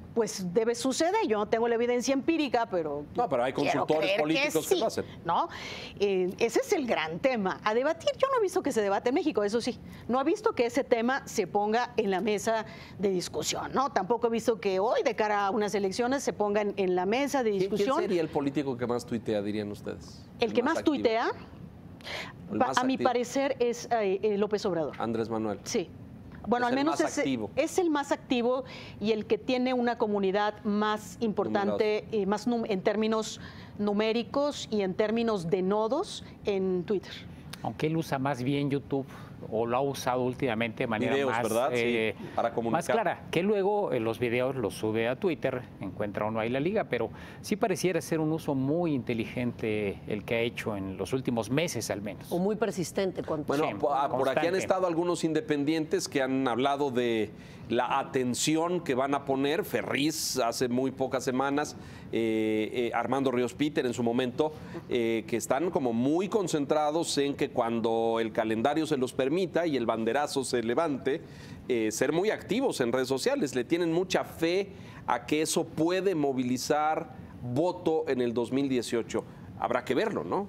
pues debe suceder. Yo no tengo la evidencia empírica, pero... No, pero hay consultores políticos que, sí, que lo hacen. ¿No? Eh, ese es el gran tema. A debatir, yo no he visto que se debate en México, eso sí. No he visto que ese tema se ponga en la mesa de discusión, ¿no? Tampoco he visto que hoy, de cara a unas elecciones, se pongan en la mesa de discusión. ¿Quién sería el político que más tuitea, dirían ustedes? El, el que más, más tuitea, más a mi parecer, es eh, eh, López Obrador. Andrés Manuel. Sí. Bueno, es al menos el más es, activo. es el más activo y el que tiene una comunidad más importante, eh, más en términos numéricos y en términos de nodos en Twitter. Aunque él usa más bien YouTube, o lo ha usado últimamente de manera videos, más, ¿verdad? Eh, sí, para comunicar. Más clara, que luego eh, los videos los sube a Twitter, encuentra uno ahí la liga, pero sí pareciera ser un uso muy inteligente el que ha hecho en los últimos meses al menos. O muy persistente. Cuando... Bueno, sí, por, por aquí han estado algunos independientes que han hablado de la atención que van a poner. Ferriz hace muy pocas semanas, eh, eh, Armando Ríos Peter en su momento, eh, que están como muy concentrados en que cuando el calendario se los permita y el banderazo se levante, eh, ser muy activos en redes sociales. Le tienen mucha fe a que eso puede movilizar voto en el dos mil dieciocho. Habrá que verlo, ¿no?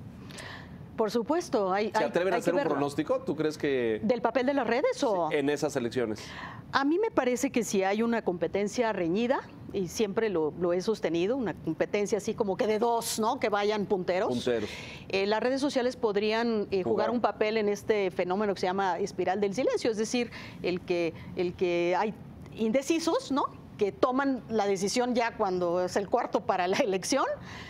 Por supuesto. Hay, ¿Se atreven hay, a hacer hay un pronóstico? ¿Tú crees que...? ¿Del papel de las redes o...? En esas elecciones. A mí me parece que si hay una competencia reñida, y siempre lo, lo he sostenido, una competencia así como que de dos, ¿no? Que vayan punteros. Punteros. Eh, las redes sociales podrían eh, jugar. jugar un papel en este fenómeno que se llama espiral del silencio, es decir, el que, el que hay indecisos, ¿no? Que toman la decisión ya cuando es el cuarto para la elección,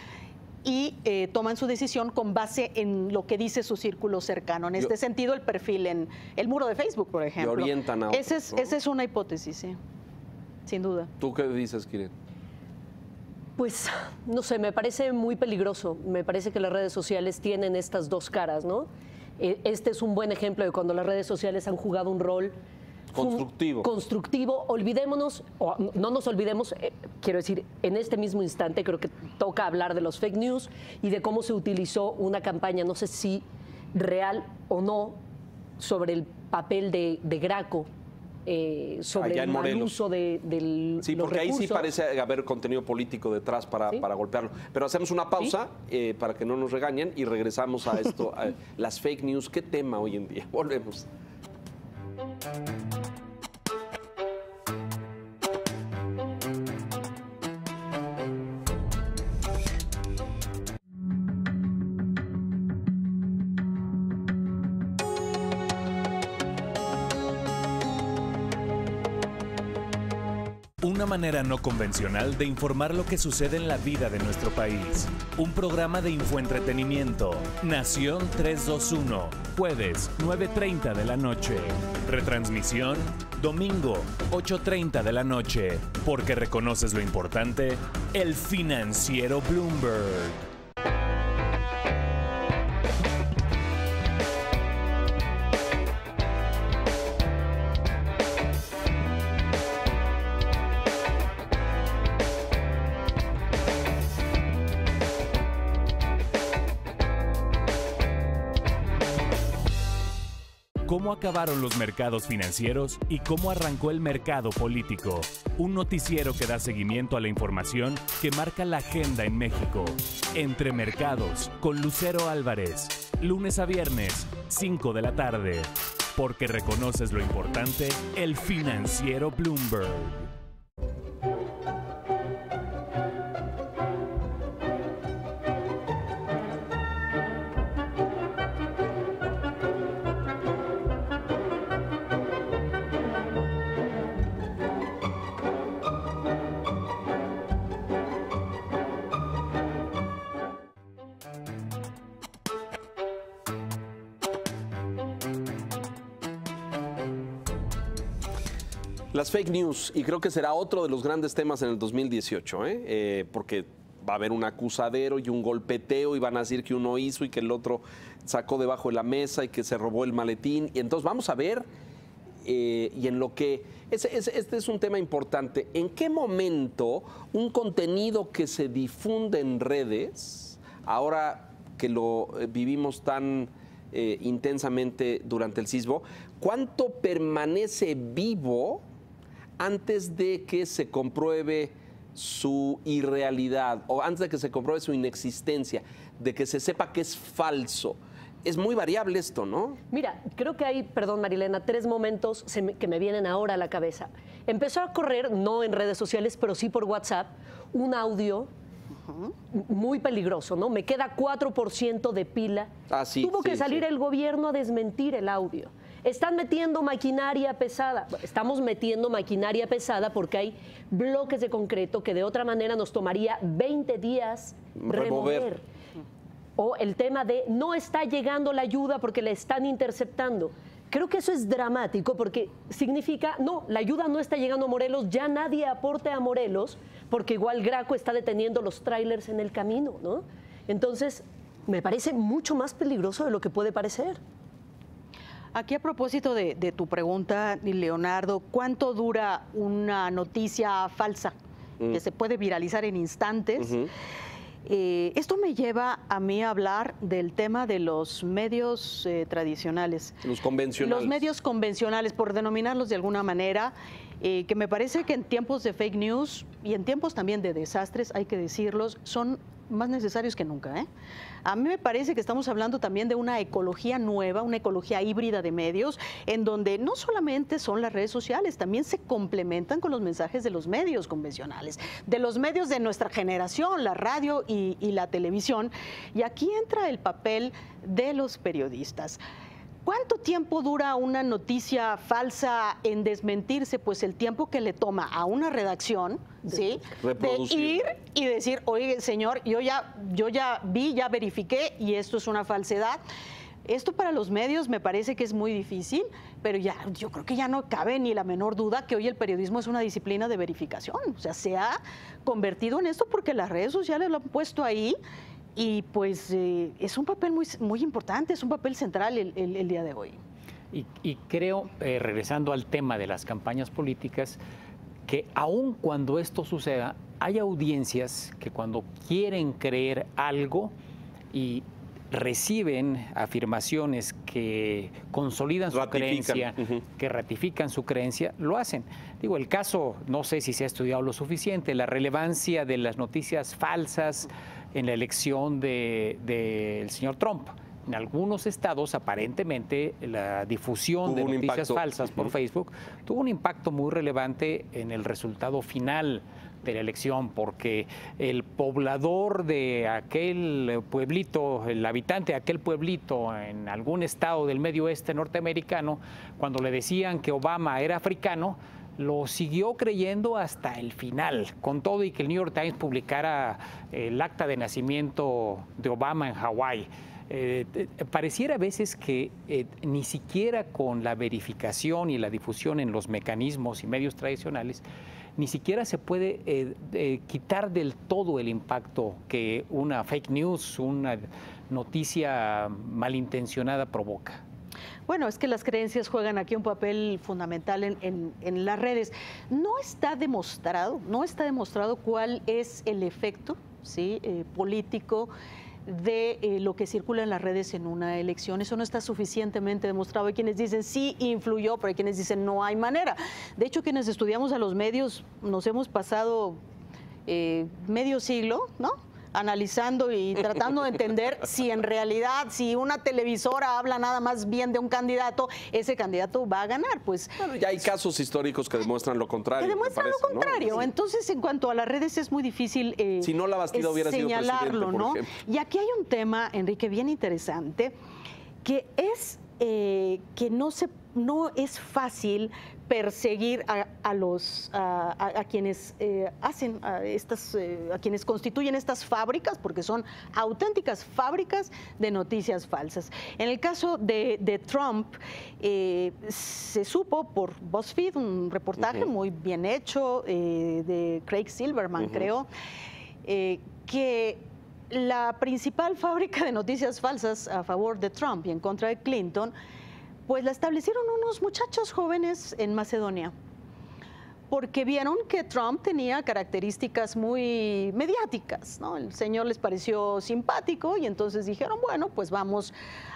y eh, toman su decisión con base en lo que dice su círculo cercano. En este Yo, sentido, el perfil en el muro de Facebook, por ejemplo. Y orientan a otros, Ese es, ¿no? Esa es una hipótesis, sí, sin duda. ¿Tú qué dices, Kiren? Pues, no sé, me parece muy peligroso. Me parece que las redes sociales tienen estas dos caras, ¿no? Este es un buen ejemplo de cuando las redes sociales han jugado un rol constructivo. Constructivo. Olvidémonos, o no nos olvidemos, eh, quiero decir, en este mismo instante creo que toca hablar de los fake news y de cómo se utilizó una campaña, no sé si real o no, sobre el papel de, de Graco, eh, sobre Allá el mal uso de, de sí, los porque recursos. ahí sí parece haber contenido político detrás para, ¿sí? para golpearlo. Pero hacemos una pausa, ¿sí? eh, para que no nos regañen y regresamos a esto, a las fake news. ¿Qué tema hoy en día? Volvemos. Una manera no convencional de informar lo que sucede en la vida de nuestro país. Un programa de infoentretenimiento. Nación trescientos veintiuno. Jueves, nueve treinta de la noche. Retransmisión, domingo, ocho treinta de la noche. Porque reconoces lo importante, El Financiero Bloomberg. ¿Cómo acabaron los mercados financieros y cómo arrancó el mercado político? Un noticiero que da seguimiento a la información que marca la agenda en México. Entre Mercados, con Lucero Álvarez. Lunes a viernes, cinco de la tarde. Porque reconoces lo importante, El Financiero Bloomberg. Las fake news, y creo que será otro de los grandes temas en el dos mil dieciocho, ¿eh? Eh, porque va a haber un acusadero y un golpeteo y van a decir que uno hizo y que el otro sacó debajo de la mesa y que se robó el maletín. Y entonces vamos a ver, eh, y en lo que... Ese, ese, este es un tema importante. ¿En qué momento un contenido que se difunde en redes, ahora que lo vivimos tan eh, intensamente durante el sismo, cuánto permanece vivo antes de que se compruebe su irrealidad o antes de que se compruebe su inexistencia, de que se sepa que es falso. Es muy variable esto, ¿no? Mira, creo que hay, perdón Marilena, tres momentos se me, que me vienen ahora a la cabeza. Empezó a correr, no en redes sociales, pero sí por WhatsApp, un audio uh-huh. muy peligroso, ¿no? Me queda cuatro por ciento de pila. Ah, sí, Tuvo sí, que salir sí. el gobierno a desmentir el audio. Están metiendo maquinaria pesada. Estamos metiendo maquinaria pesada porque hay bloques de concreto que de otra manera nos tomaría veinte días remover. remover. O el tema de no está llegando la ayuda porque la están interceptando. Creo que eso es dramático porque significa, no, la ayuda no está llegando a Morelos, ya nadie aporte a Morelos porque igual Graco está deteniendo los trailers en el camino, ¿no? Entonces, me parece mucho más peligroso de lo que puede parecer. Aquí a propósito de, de tu pregunta, Leonardo, ¿cuánto dura una noticia falsa mm. que se puede viralizar en instantes? Uh-huh. Eh, esto me lleva a mí a hablar del tema de los medios eh, tradicionales. Los convencionales. Los medios convencionales, por denominarlos de alguna manera, eh, que me parece que en tiempos de fake news y en tiempos también de desastres, hay que decirlos, son más necesarios que nunca, ¿eh? A mí me parece que estamos hablando también de una ecología nueva, una ecología híbrida de medios, en donde no solamente son las redes sociales, también se complementan con los mensajes de los medios convencionales, de los medios de nuestra generación, la radio y, y la televisión. Y aquí entra el papel de los periodistas. ¿Cuánto tiempo dura una noticia falsa en desmentirse? Pues el tiempo que le toma a una redacción, ¿sí? De ir y decir, oye, señor, yo ya, yo ya vi, ya verifiqué y esto es una falsedad. Esto para los medios me parece que es muy difícil, pero ya yo creo que ya no cabe ni la menor duda que hoy el periodismo es una disciplina de verificación. O sea, se ha convertido en esto porque las redes sociales lo han puesto ahí. Y pues eh, es un papel muy, muy importante, es un papel central el, el, el día de hoy. Y, y creo, eh, regresando al tema de las campañas políticas, que aun cuando esto suceda, hay audiencias que cuando quieren creer algo y reciben afirmaciones que consolidan su ratifican. creencia, uh-huh. que ratifican su creencia, lo hacen. Digo, el caso, no sé si se ha estudiado lo suficiente, la relevancia de las noticias falsas en la elección del de, de señor Trump. En algunos estados, aparentemente, la difusión tuvo de noticias impacto. falsas por uh-huh. Facebook tuvo un impacto muy relevante en el resultado final de la elección, porque el poblador de aquel pueblito, el habitante de aquel pueblito en algún estado del medio oeste norteamericano, cuando le decían que Obama era africano, lo siguió creyendo hasta el final, con todo y que el New York Times publicara el acta de nacimiento de Obama en Hawái. Eh, pareciera a veces que eh, ni siquiera con la verificación y la difusión en los mecanismos y medios tradicionales, ni siquiera se puede eh, eh, quitar del todo el impacto que una fake news, una noticia malintencionada provoca. Bueno, es que las creencias juegan aquí un papel fundamental en, en, en las redes. No está demostrado, no está demostrado cuál es el efecto, ¿sí? eh, político de eh, lo que circula en las redes en una elección. Eso no está suficientemente demostrado. Hay quienes dicen sí influyó, pero hay quienes dicen no hay manera. De hecho, quienes estudiamos a los medios nos hemos pasado eh, medio siglo, ¿no?, analizando y tratando de entender si en realidad, si una televisora habla nada más bien de un candidato, ese candidato va a ganar. Pues bueno, ya hay casos históricos que demuestran lo contrario. Que demuestran parece, lo contrario. ¿No? Entonces, en cuanto a las redes es muy difícil eh, si no la Bastida hubiera señalarlo, sido presidente, ¿no? por ejemplo. Y aquí hay un tema, Enrique, bien interesante, que es eh, que no se no es fácil perseguir a, a los a, a, a quienes eh, hacen a estas eh, a quienes constituyen estas fábricas, porque son auténticas fábricas de noticias falsas. En el caso de, de Trump, eh, se supo por BuzzFeed, un reportaje uh-huh. muy bien hecho eh, de Craig Silverman, uh-huh. creo, eh, que la principal fábrica de noticias falsas a favor de Trump y en contra de Clinton, pues la establecieron unos muchachos jóvenes en Macedonia. porque vieron que Trump tenía características muy mediáticas, ¿no? El señor les pareció simpático y entonces dijeron, bueno, pues vamos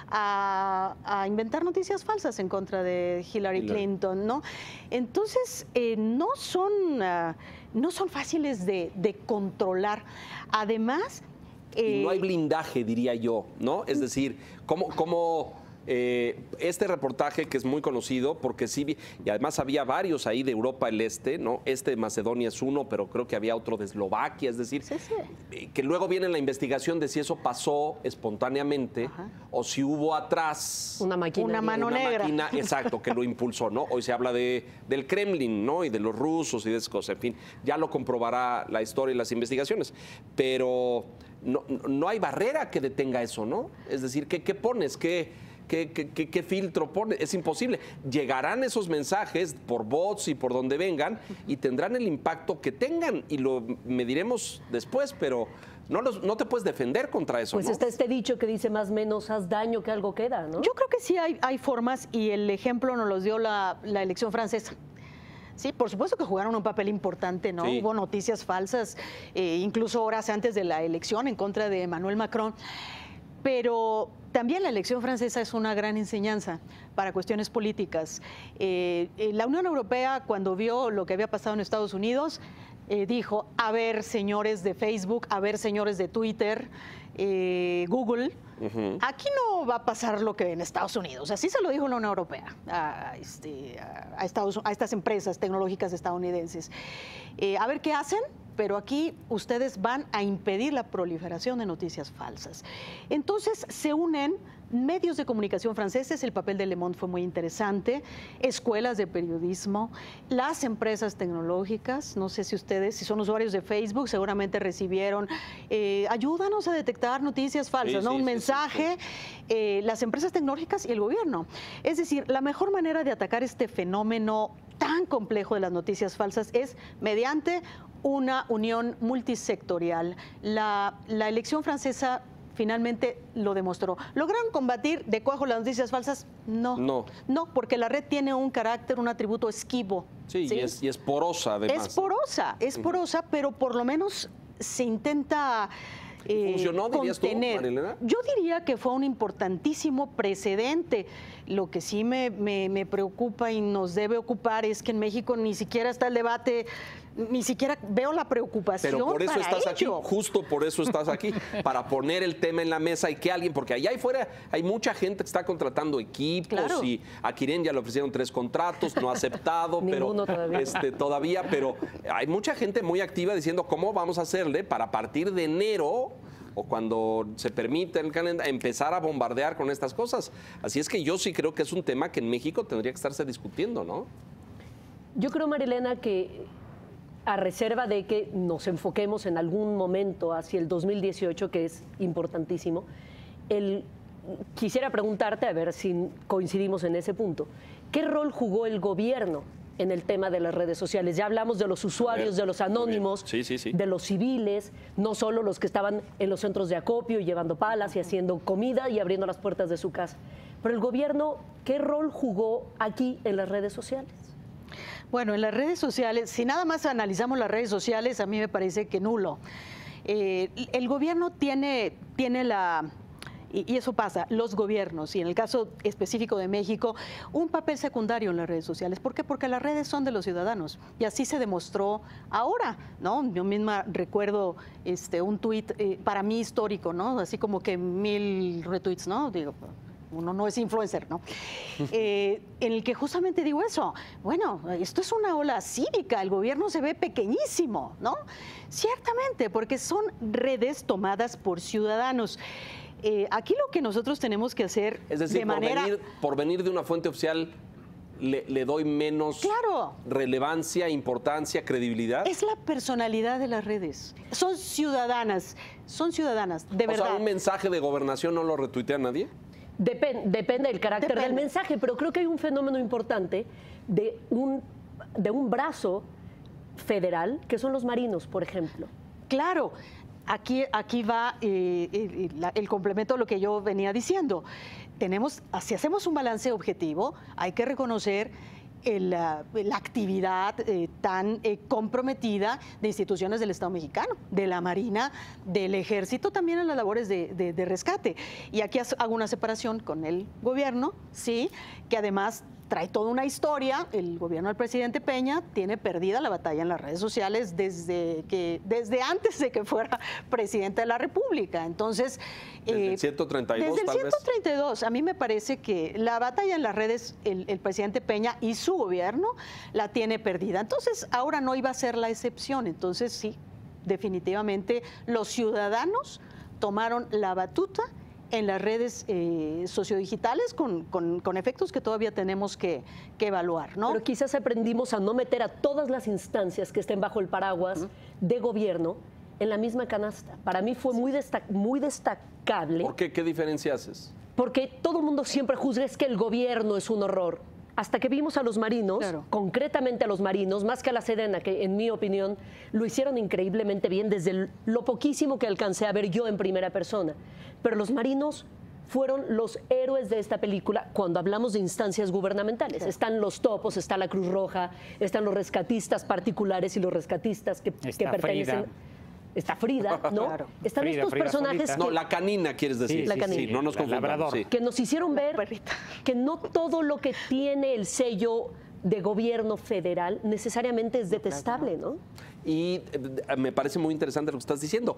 a, a inventar noticias falsas en contra de Hillary, Hillary. Clinton, ¿no? Entonces, eh, no son, uh, no son fáciles de, de controlar. Además... Eh, y no hay blindaje, diría yo, ¿no? Es decir, ¿cómo... cómo Eh, este reportaje que es muy conocido porque sí, y además había varios ahí de Europa del Este, ¿no? Este de Macedonia es uno, pero creo que había otro de Eslovaquia, es decir, sí, sí. Eh, que luego viene la investigación de si eso pasó espontáneamente. Ajá. O si hubo atrás una máquina, una mano una negra. Máquina, exacto, que lo impulsó, ¿no? Hoy se habla de, del Kremlin, ¿no? Y de los rusos y de esas cosas, en fin, ya lo comprobará la historia y las investigaciones, pero no, no hay barrera que detenga eso, ¿no? Es decir, ¿qué, qué pones? ¿Qué ¿Qué, qué, qué filtro pone? Es imposible. Llegarán esos mensajes por bots y por donde vengan y tendrán el impacto que tengan y lo mediremos después, pero no, los, no te puedes defender contra eso. Pues ¿no? está este dicho que dice más o menos haz daño que algo queda, ¿no? Yo creo que sí hay, hay formas y el ejemplo nos los dio la, la elección francesa. Sí, por supuesto que jugaron un papel importante, ¿no? Sí. Hubo noticias falsas, eh, incluso horas antes de la elección en contra de Emmanuel Macron. Pero también la elección francesa es una gran enseñanza para cuestiones políticas. Eh, la Unión Europea, cuando vio lo que había pasado en Estados Unidos, eh, dijo, a ver, señores de Facebook, a ver, señores de Twitter, eh, Google, uh-huh. aquí no va a pasar lo que en Estados Unidos. Así se lo dijo la Unión Europea a, este, a, Estados, a estas empresas tecnológicas estadounidenses. Eh, a ver qué hacen. Pero aquí ustedes van a impedir la proliferación de noticias falsas. Entonces se unen medios de comunicación franceses, el papel de Le Monde fue muy interesante, escuelas de periodismo, las empresas tecnológicas, no sé si ustedes, si son usuarios de Facebook, seguramente recibieron, eh, ayúdanos a detectar noticias falsas, sí, ¿no? Sí, Un sí, mensaje, sí, sí. Eh, las empresas tecnológicas y el gobierno. Es decir, la mejor manera de atacar este fenómeno tan complejo de las noticias falsas es mediante una unión multisectorial. La, la elección francesa finalmente lo demostró. ¿Lograron combatir de cuajo las noticias falsas? No. No. No, porque la red tiene un carácter, un atributo esquivo. Sí, ¿sí? Y, es, y es porosa además. Es porosa, es porosa, uh-huh. pero por lo menos se intenta... Eh, ¿Funcionó, dirías contener. tú, Marilena? Yo diría que fue un importantísimo precedente. Lo que sí me, me, me preocupa y nos debe ocupar es que en México ni siquiera está el debate, ni siquiera veo la preocupación. Pero por eso para estás ello. aquí, justo por eso estás aquí, para poner el tema en la mesa y que alguien, porque allá afuera hay mucha gente que está contratando equipos, claro. y a Kiren ya le ofrecieron tres contratos, no ha aceptado, pero todavía. Este, todavía, pero hay mucha gente muy activa diciendo cómo vamos a hacerle para a partir de enero o cuando se permite el calendario, empezar a bombardear con estas cosas. Así es que yo sí creo que es un tema que en México tendría que estarse discutiendo, ¿no? Yo creo, Marilena, que a reserva de que nos enfoquemos en algún momento hacia el dos mil dieciocho, que es importantísimo, el, quisiera preguntarte, a ver si coincidimos en ese punto, ¿qué rol jugó el gobierno en el tema de las redes sociales? Ya hablamos de los usuarios, de los anónimos, sí, sí, sí. de los civiles, no solo los que estaban en los centros de acopio y llevando palas y haciendo comida y abriendo las puertas de su casa. Pero el gobierno, ¿qué rol jugó aquí en las redes sociales? Bueno, en las redes sociales, si nada más analizamos las redes sociales, a mí me parece que nulo. Eh, el gobierno tiene, tiene la... Y eso pasa, los gobiernos, y en el caso específico de México, un papel secundario en las redes sociales. ¿Por qué? Porque las redes son de los ciudadanos, y así se demostró ahora, ¿no? Yo misma recuerdo este, un tuit eh, para mí histórico, ¿no? Así como que mil retweets, ¿no? Digo, uno no es influencer, ¿no? Eh, en el que justamente digo eso, bueno, esto es una ola cívica, el gobierno se ve pequeñísimo, ¿no? Ciertamente, porque son redes tomadas por ciudadanos. Eh, aquí lo que nosotros tenemos que hacer es decir, de por, manera... venir, por venir de una fuente oficial le, le doy menos claro. relevancia, importancia, credibilidad. Es la personalidad de las redes. Son ciudadanas, son ciudadanas, de o verdad. O sea, ¿un mensaje de gobernación no lo retuitea nadie? Depende, depende del carácter depende. del mensaje, pero creo que hay un fenómeno importante de un, de un brazo federal, que son los marinos, por ejemplo. Claro. Aquí, aquí va eh, el, el complemento de lo que yo venía diciendo. Tenemos, si hacemos un balance objetivo, hay que reconocer el, la, la actividad eh, tan eh, comprometida de instituciones del Estado mexicano, de la Marina, del Ejército, también en las labores de, de, de rescate. Y aquí hago una separación con el gobierno, sí, que además trae toda una historia. El gobierno del presidente Peña tiene perdida la batalla en las redes sociales desde, que, desde antes de que fuera presidente de la República. Entonces, desde eh, el ciento treinta y dos, desde el tal ciento treinta y dos, vez. a mí me parece que la batalla en las redes, el, el presidente Peña y su gobierno la tiene perdida. Entonces, ahora no iba a ser la excepción. Entonces, sí, definitivamente los ciudadanos tomaron la batuta en las redes eh, sociodigitales con, con, con efectos que todavía tenemos que, que evaluar, ¿no? Pero quizás aprendimos a no meter a todas las instancias que estén bajo el paraguas uh-huh. de gobierno en la misma canasta. Para mí fue muy, destac muy destacable. ¿Por qué? ¿Qué diferencia haces? Porque todo el mundo siempre juzga es que el gobierno es un horror. Hasta que vimos a los marinos, claro. concretamente a los marinos, más que a la Sedena, que en mi opinión lo hicieron increíblemente bien desde lo poquísimo que alcancé a ver yo en primera persona. Pero los marinos fueron los héroes de esta película cuando hablamos de instancias gubernamentales. Claro. Están los topos, está la Cruz Roja, están los rescatistas particulares y los rescatistas que, que pertenecen... Frida. Está Frida, ¿no? Claro. Están Frida, estos Frida personajes que... No, la canina, quieres decir. Sí, la canina. Sí, no nos confundamos. Sí. Que nos hicieron ver que no todo lo que tiene el sello de gobierno federal necesariamente es detestable, ¿no? Y me parece muy interesante lo que estás diciendo.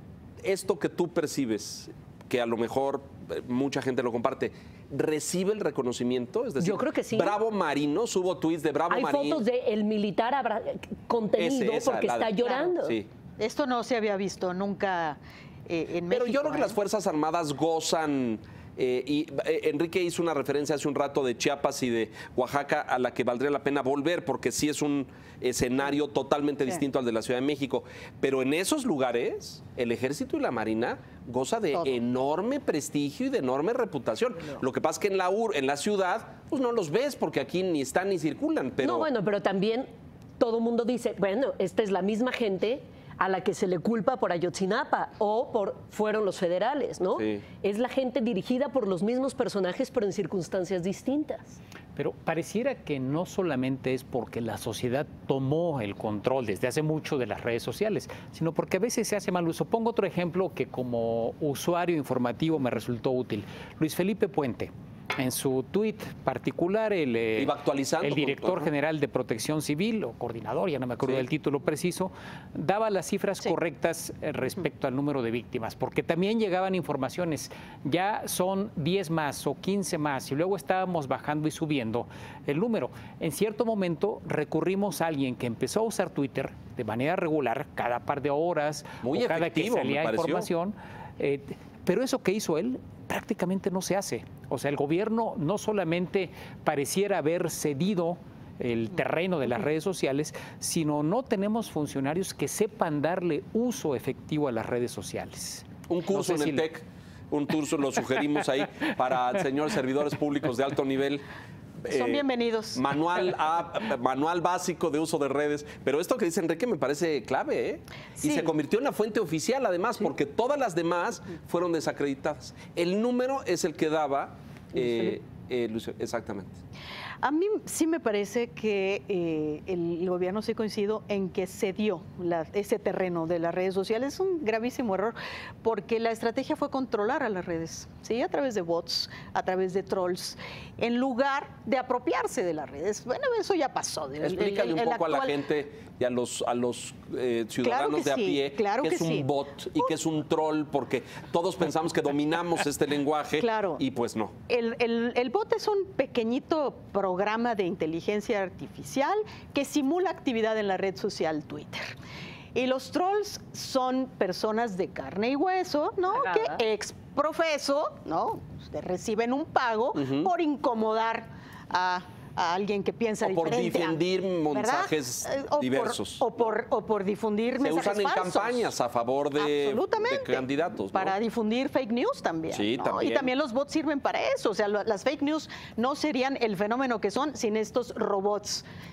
Esto que tú percibes, que a lo mejor mucha gente lo comparte, ¿recibe el reconocimiento? Es decir, yo creo que sí. Bravo Marino, subo tweets de Bravo Hay Marino. Hay fotos del militar abra contenido Ese, esa, porque está de... llorando. Claro, sí. Esto no se había visto nunca eh, en México. Pero yo creo que ¿eh? las Fuerzas Armadas gozan... Eh, y eh, Enrique hizo una referencia hace un rato de Chiapas y de Oaxaca a la que valdría la pena volver porque sí es un escenario totalmente sí. distinto al de la Ciudad de México. Pero en esos lugares el Ejército y la Marina goza de Todo. enorme prestigio y de enorme reputación. No. Lo que pasa es que en la, ur en la ciudad pues no los ves porque aquí ni están ni circulan. Pero... No, bueno, pero también todo el mundo dice, bueno, esta es la misma gente a la que se le culpa por Ayotzinapa o por fueron los federales, ¿no? Sí. Es la gente dirigida por los mismos personajes, pero en circunstancias distintas. Pero pareciera que no solamente es porque la sociedad tomó el control desde hace mucho de las redes sociales, sino porque a veces se hace mal uso. Pongo otro ejemplo que como usuario informativo me resultó útil. Luis Felipe Puente. En su tuit particular, el, eh, Iba actualizando el director con... general de Protección Civil, o coordinador, ya no me acuerdo sí. del título preciso, daba las cifras sí. correctas respecto uh-huh. al número de víctimas, porque también llegaban informaciones, ya son diez más o quince más, y luego estábamos bajando y subiendo el número. En cierto momento recurrimos a alguien que empezó a usar Twitter de manera regular, cada par de horas, Muy o cada efectivo, que salía información, eh, pero eso que hizo él prácticamente no se hace. O sea, el gobierno no solamente pareciera haber cedido el terreno de las redes sociales, sino no tenemos funcionarios que sepan darle uso efectivo a las redes sociales. Un curso no sé en si el TEC, un curso lo sugerimos ahí para señores servidores públicos de alto nivel. Son eh, bienvenidos. Manual, a, manual básico de uso de redes. Pero esto que dice Enrique me parece clave, ¿eh? Sí. Y se convirtió en la fuente oficial, además, sí. porque todas las demás fueron desacreditadas. El número es el que daba eh, eh, Lucio, exactamente. A mí sí me parece que eh, el gobierno, sí coincido en que cedió la, ese terreno de las redes sociales. Es un gravísimo error porque la estrategia fue controlar a las redes, ¿sí? A través de bots, a través de trolls, en lugar de apropiarse de las redes. Bueno, eso ya pasó. Explícale el, el, el un poco actual... a la gente y a los, a los eh, ciudadanos claro de a sí, pie claro que, que es un sí. bot y que es un troll, porque todos pensamos que dominamos este lenguaje claro. y pues no. El, el, el bot es un pequeñito programa de inteligencia artificial que simula actividad en la red social Twitter. Y los trolls son personas de carne y hueso, ¿no? Pagada. Que ex profeso, ¿no? Reciben un pago uh-huh. por incomodar a a alguien que piensa o por diferente. difundir mensajes o diversos. Por, o, por, o por difundir Se mensajes usan en falsos. campañas a favor de, de candidatos, ¿no? Para difundir fake news también, sí, ¿no? también. Y también los bots sirven para eso. O sea, lo, las fake news no serían el fenómeno que son sin estos robots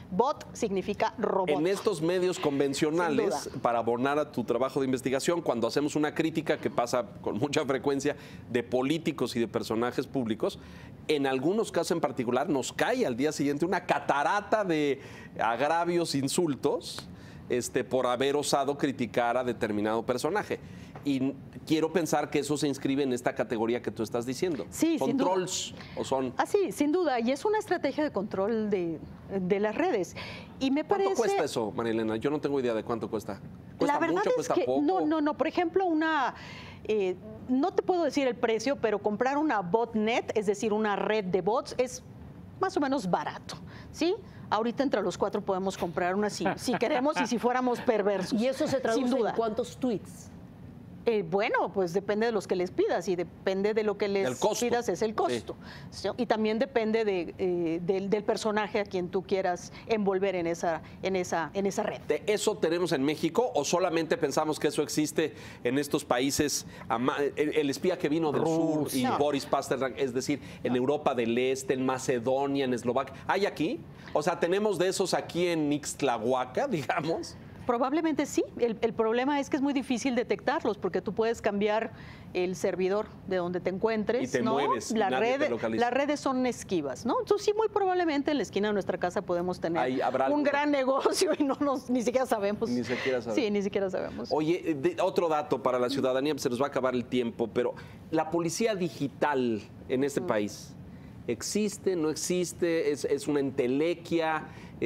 Bot significa robot. En estos medios convencionales, para abonar a tu trabajo de investigación, cuando hacemos una crítica que pasa con mucha frecuencia de políticos y de personajes públicos, en algunos casos en particular nos cae al día siguiente una catarata de agravios, insultos, este, por haber osado criticar a determinado personaje. Y quiero pensar que eso se inscribe en esta categoría que tú estás diciendo. Sí, ¿Son sin duda. trolls o son...? Ah, sí, sin duda. Y es una estrategia de control de, de las redes. Y me ¿Cuánto parece... cuesta eso, María Elena? Yo no tengo idea de cuánto cuesta. ¿Cuesta La verdad mucho, es cuesta que poco? no, no, no. Por ejemplo, una... Eh, no te puedo decir el precio, pero comprar una botnet, es decir, una red de bots, es más o menos barato, ¿sí? Ahorita entre los cuatro podemos comprar una si, si queremos y si fuéramos perversos. ¿Y eso se traduce sin duda. en cuántos tweets? Eh, bueno, pues depende de los que les pidas y depende de lo que les pidas es el costo. Sí. Y también depende de, eh, del, del personaje a quien tú quieras envolver en esa, en, esa, en esa red. ¿De eso tenemos en México o solamente pensamos que eso existe en estos países? El, el espía que vino del Rus, sur y no. Boris Pasternak, es decir, en no. Europa del Este, en Macedonia, en Eslovaquia. ¿Hay aquí? O sea, ¿tenemos de esos aquí en Ixtlahuaca, digamos? Probablemente sí. El, el problema es que es muy difícil detectarlos porque tú puedes cambiar el servidor de donde te encuentres. Y te ¿no? mueves, la nadie red, te localiza. Las redes son esquivas, ¿no? Entonces sí, muy probablemente en la esquina de nuestra casa podemos tener Ahí habrá un algo. gran negocio y no nos, ni siquiera sabemos. Ni siquiera sabemos. Sí, ni siquiera sabemos. Oye, de, otro dato para la ciudadanía, se nos va a acabar el tiempo, pero la policía digital en este mm. país, ¿existe, no existe? ¿Es, es una entelequia?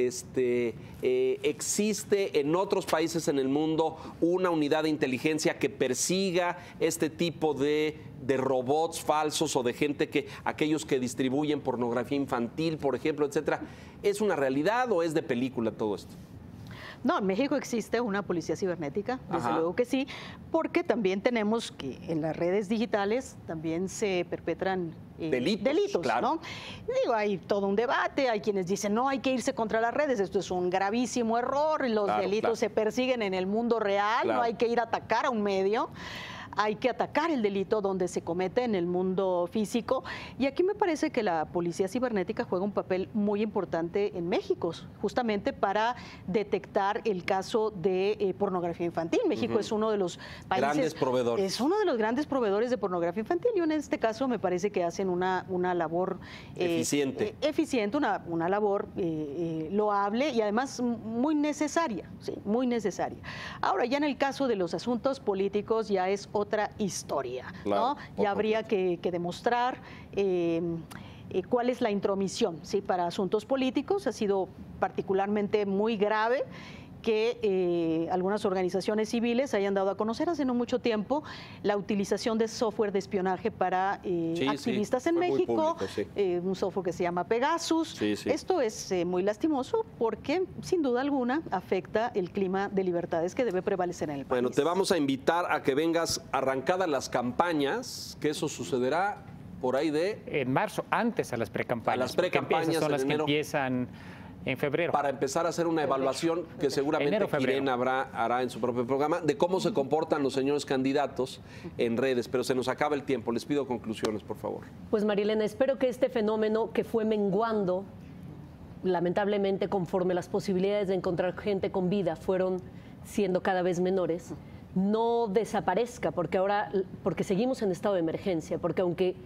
Este, eh, ¿Existe en otros países en el mundo una unidad de inteligencia que persiga este tipo de, de robots falsos o de gente que, aquellos que distribuyen pornografía infantil, por ejemplo, etcétera? ¿Es una realidad o es de película todo esto? No, en México existe una policía cibernética, desde Ajá. luego que sí, porque también tenemos que en las redes digitales también se perpetran eh, delitos, delitos claro. ¿no? Digo, hay todo un debate, hay quienes dicen, no, hay que irse contra las redes, esto es un gravísimo error, los claro, delitos claro. se persiguen en el mundo real, claro. no hay que ir a atacar a un medio. Hay que atacar el delito donde se comete en el mundo físico. Y aquí me parece que la policía cibernética juega un papel muy importante en México, justamente para detectar el caso de eh, pornografía infantil. México uh-huh. es uno de los países... Grandes proveedores. Es uno de los grandes proveedores de pornografía infantil y en este caso me parece que hacen una, una labor... Eh, eficiente. Eh, eficiente, una, una labor eh, eh, loable y además muy necesaria, sí, muy necesaria. Ahora, ya en el caso de los asuntos políticos ya es otra historia, claro, ¿no? Ya habría que, que demostrar eh, eh, cuál es la intromisión, ¿sí? Para asuntos políticos ha sido particularmente muy grave que eh, algunas organizaciones civiles hayan dado a conocer hace no mucho tiempo la utilización de software de espionaje para eh, sí, activistas sí, en México, público, sí. eh, un software que se llama Pegasus. Sí, sí. Esto es eh, muy lastimoso porque, sin duda alguna, afecta el clima de libertades que debe prevalecer en el país. Bueno, te vamos a invitar a que vengas arrancadas las campañas, que eso sucederá por ahí de... En marzo, antes a las precampañas. A las precampañas son en las enero. que empiezan en febrero. Para empezar a hacer una evaluación que seguramente Enero, Irene habrá, hará en su propio programa de cómo se comportan los señores candidatos en redes. Pero se nos acaba el tiempo. Les pido conclusiones, por favor. Pues María Elena, espero que este fenómeno que fue menguando, lamentablemente conforme las posibilidades de encontrar gente con vida fueron siendo cada vez menores, no desaparezca, porque ahora, porque seguimos en estado de emergencia, porque aunque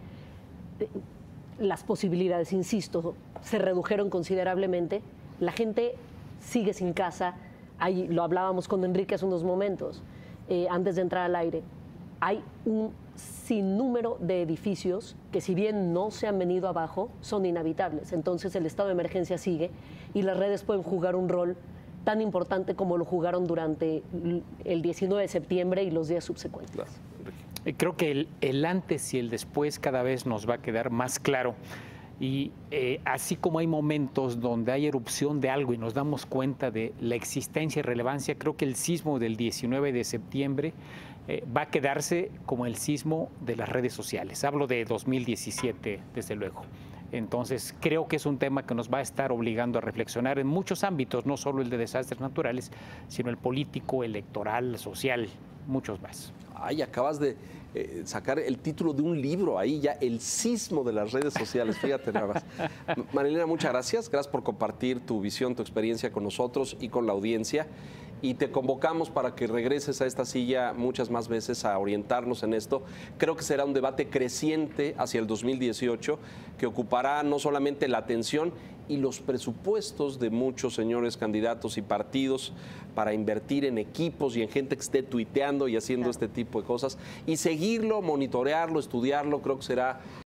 las posibilidades, insisto, se redujeron considerablemente, la gente sigue sin casa. Ahí lo hablábamos con Enrique hace unos momentos, eh, antes de entrar al aire. Hay un sinnúmero de edificios que, si bien no se han venido abajo, son inhabitables. Entonces el estado de emergencia sigue y las redes pueden jugar un rol tan importante como lo jugaron durante el diecinueve de septiembre y los días subsecuentes. Claro. Creo que el, el antes y el después cada vez nos va a quedar más claro. Y eh, así como hay momentos donde hay erupción de algo y nos damos cuenta de la existencia y relevancia, creo que el sismo del diecinueve de septiembre eh, va a quedarse como el sismo de las redes sociales. Hablo de dos mil diecisiete, desde luego. Entonces, creo que es un tema que nos va a estar obligando a reflexionar en muchos ámbitos, no solo el de desastres naturales, sino el político, electoral, social, muchos más. Ay, acabas de eh, sacar el título de un libro ahí ya, El sismo de las redes sociales, fíjate nada más. Marilena, muchas gracias, gracias por compartir tu visión, tu experiencia con nosotros y con la audiencia. Y te convocamos para que regreses a esta silla muchas más veces a orientarnos en esto. Creo que será un debate creciente hacia el dos mil dieciocho que ocupará no solamente la atención y los presupuestos de muchos señores candidatos y partidos para invertir en equipos y en gente que esté tuiteando y haciendo claro. este tipo de cosas y seguirlo, monitorearlo, estudiarlo, creo que será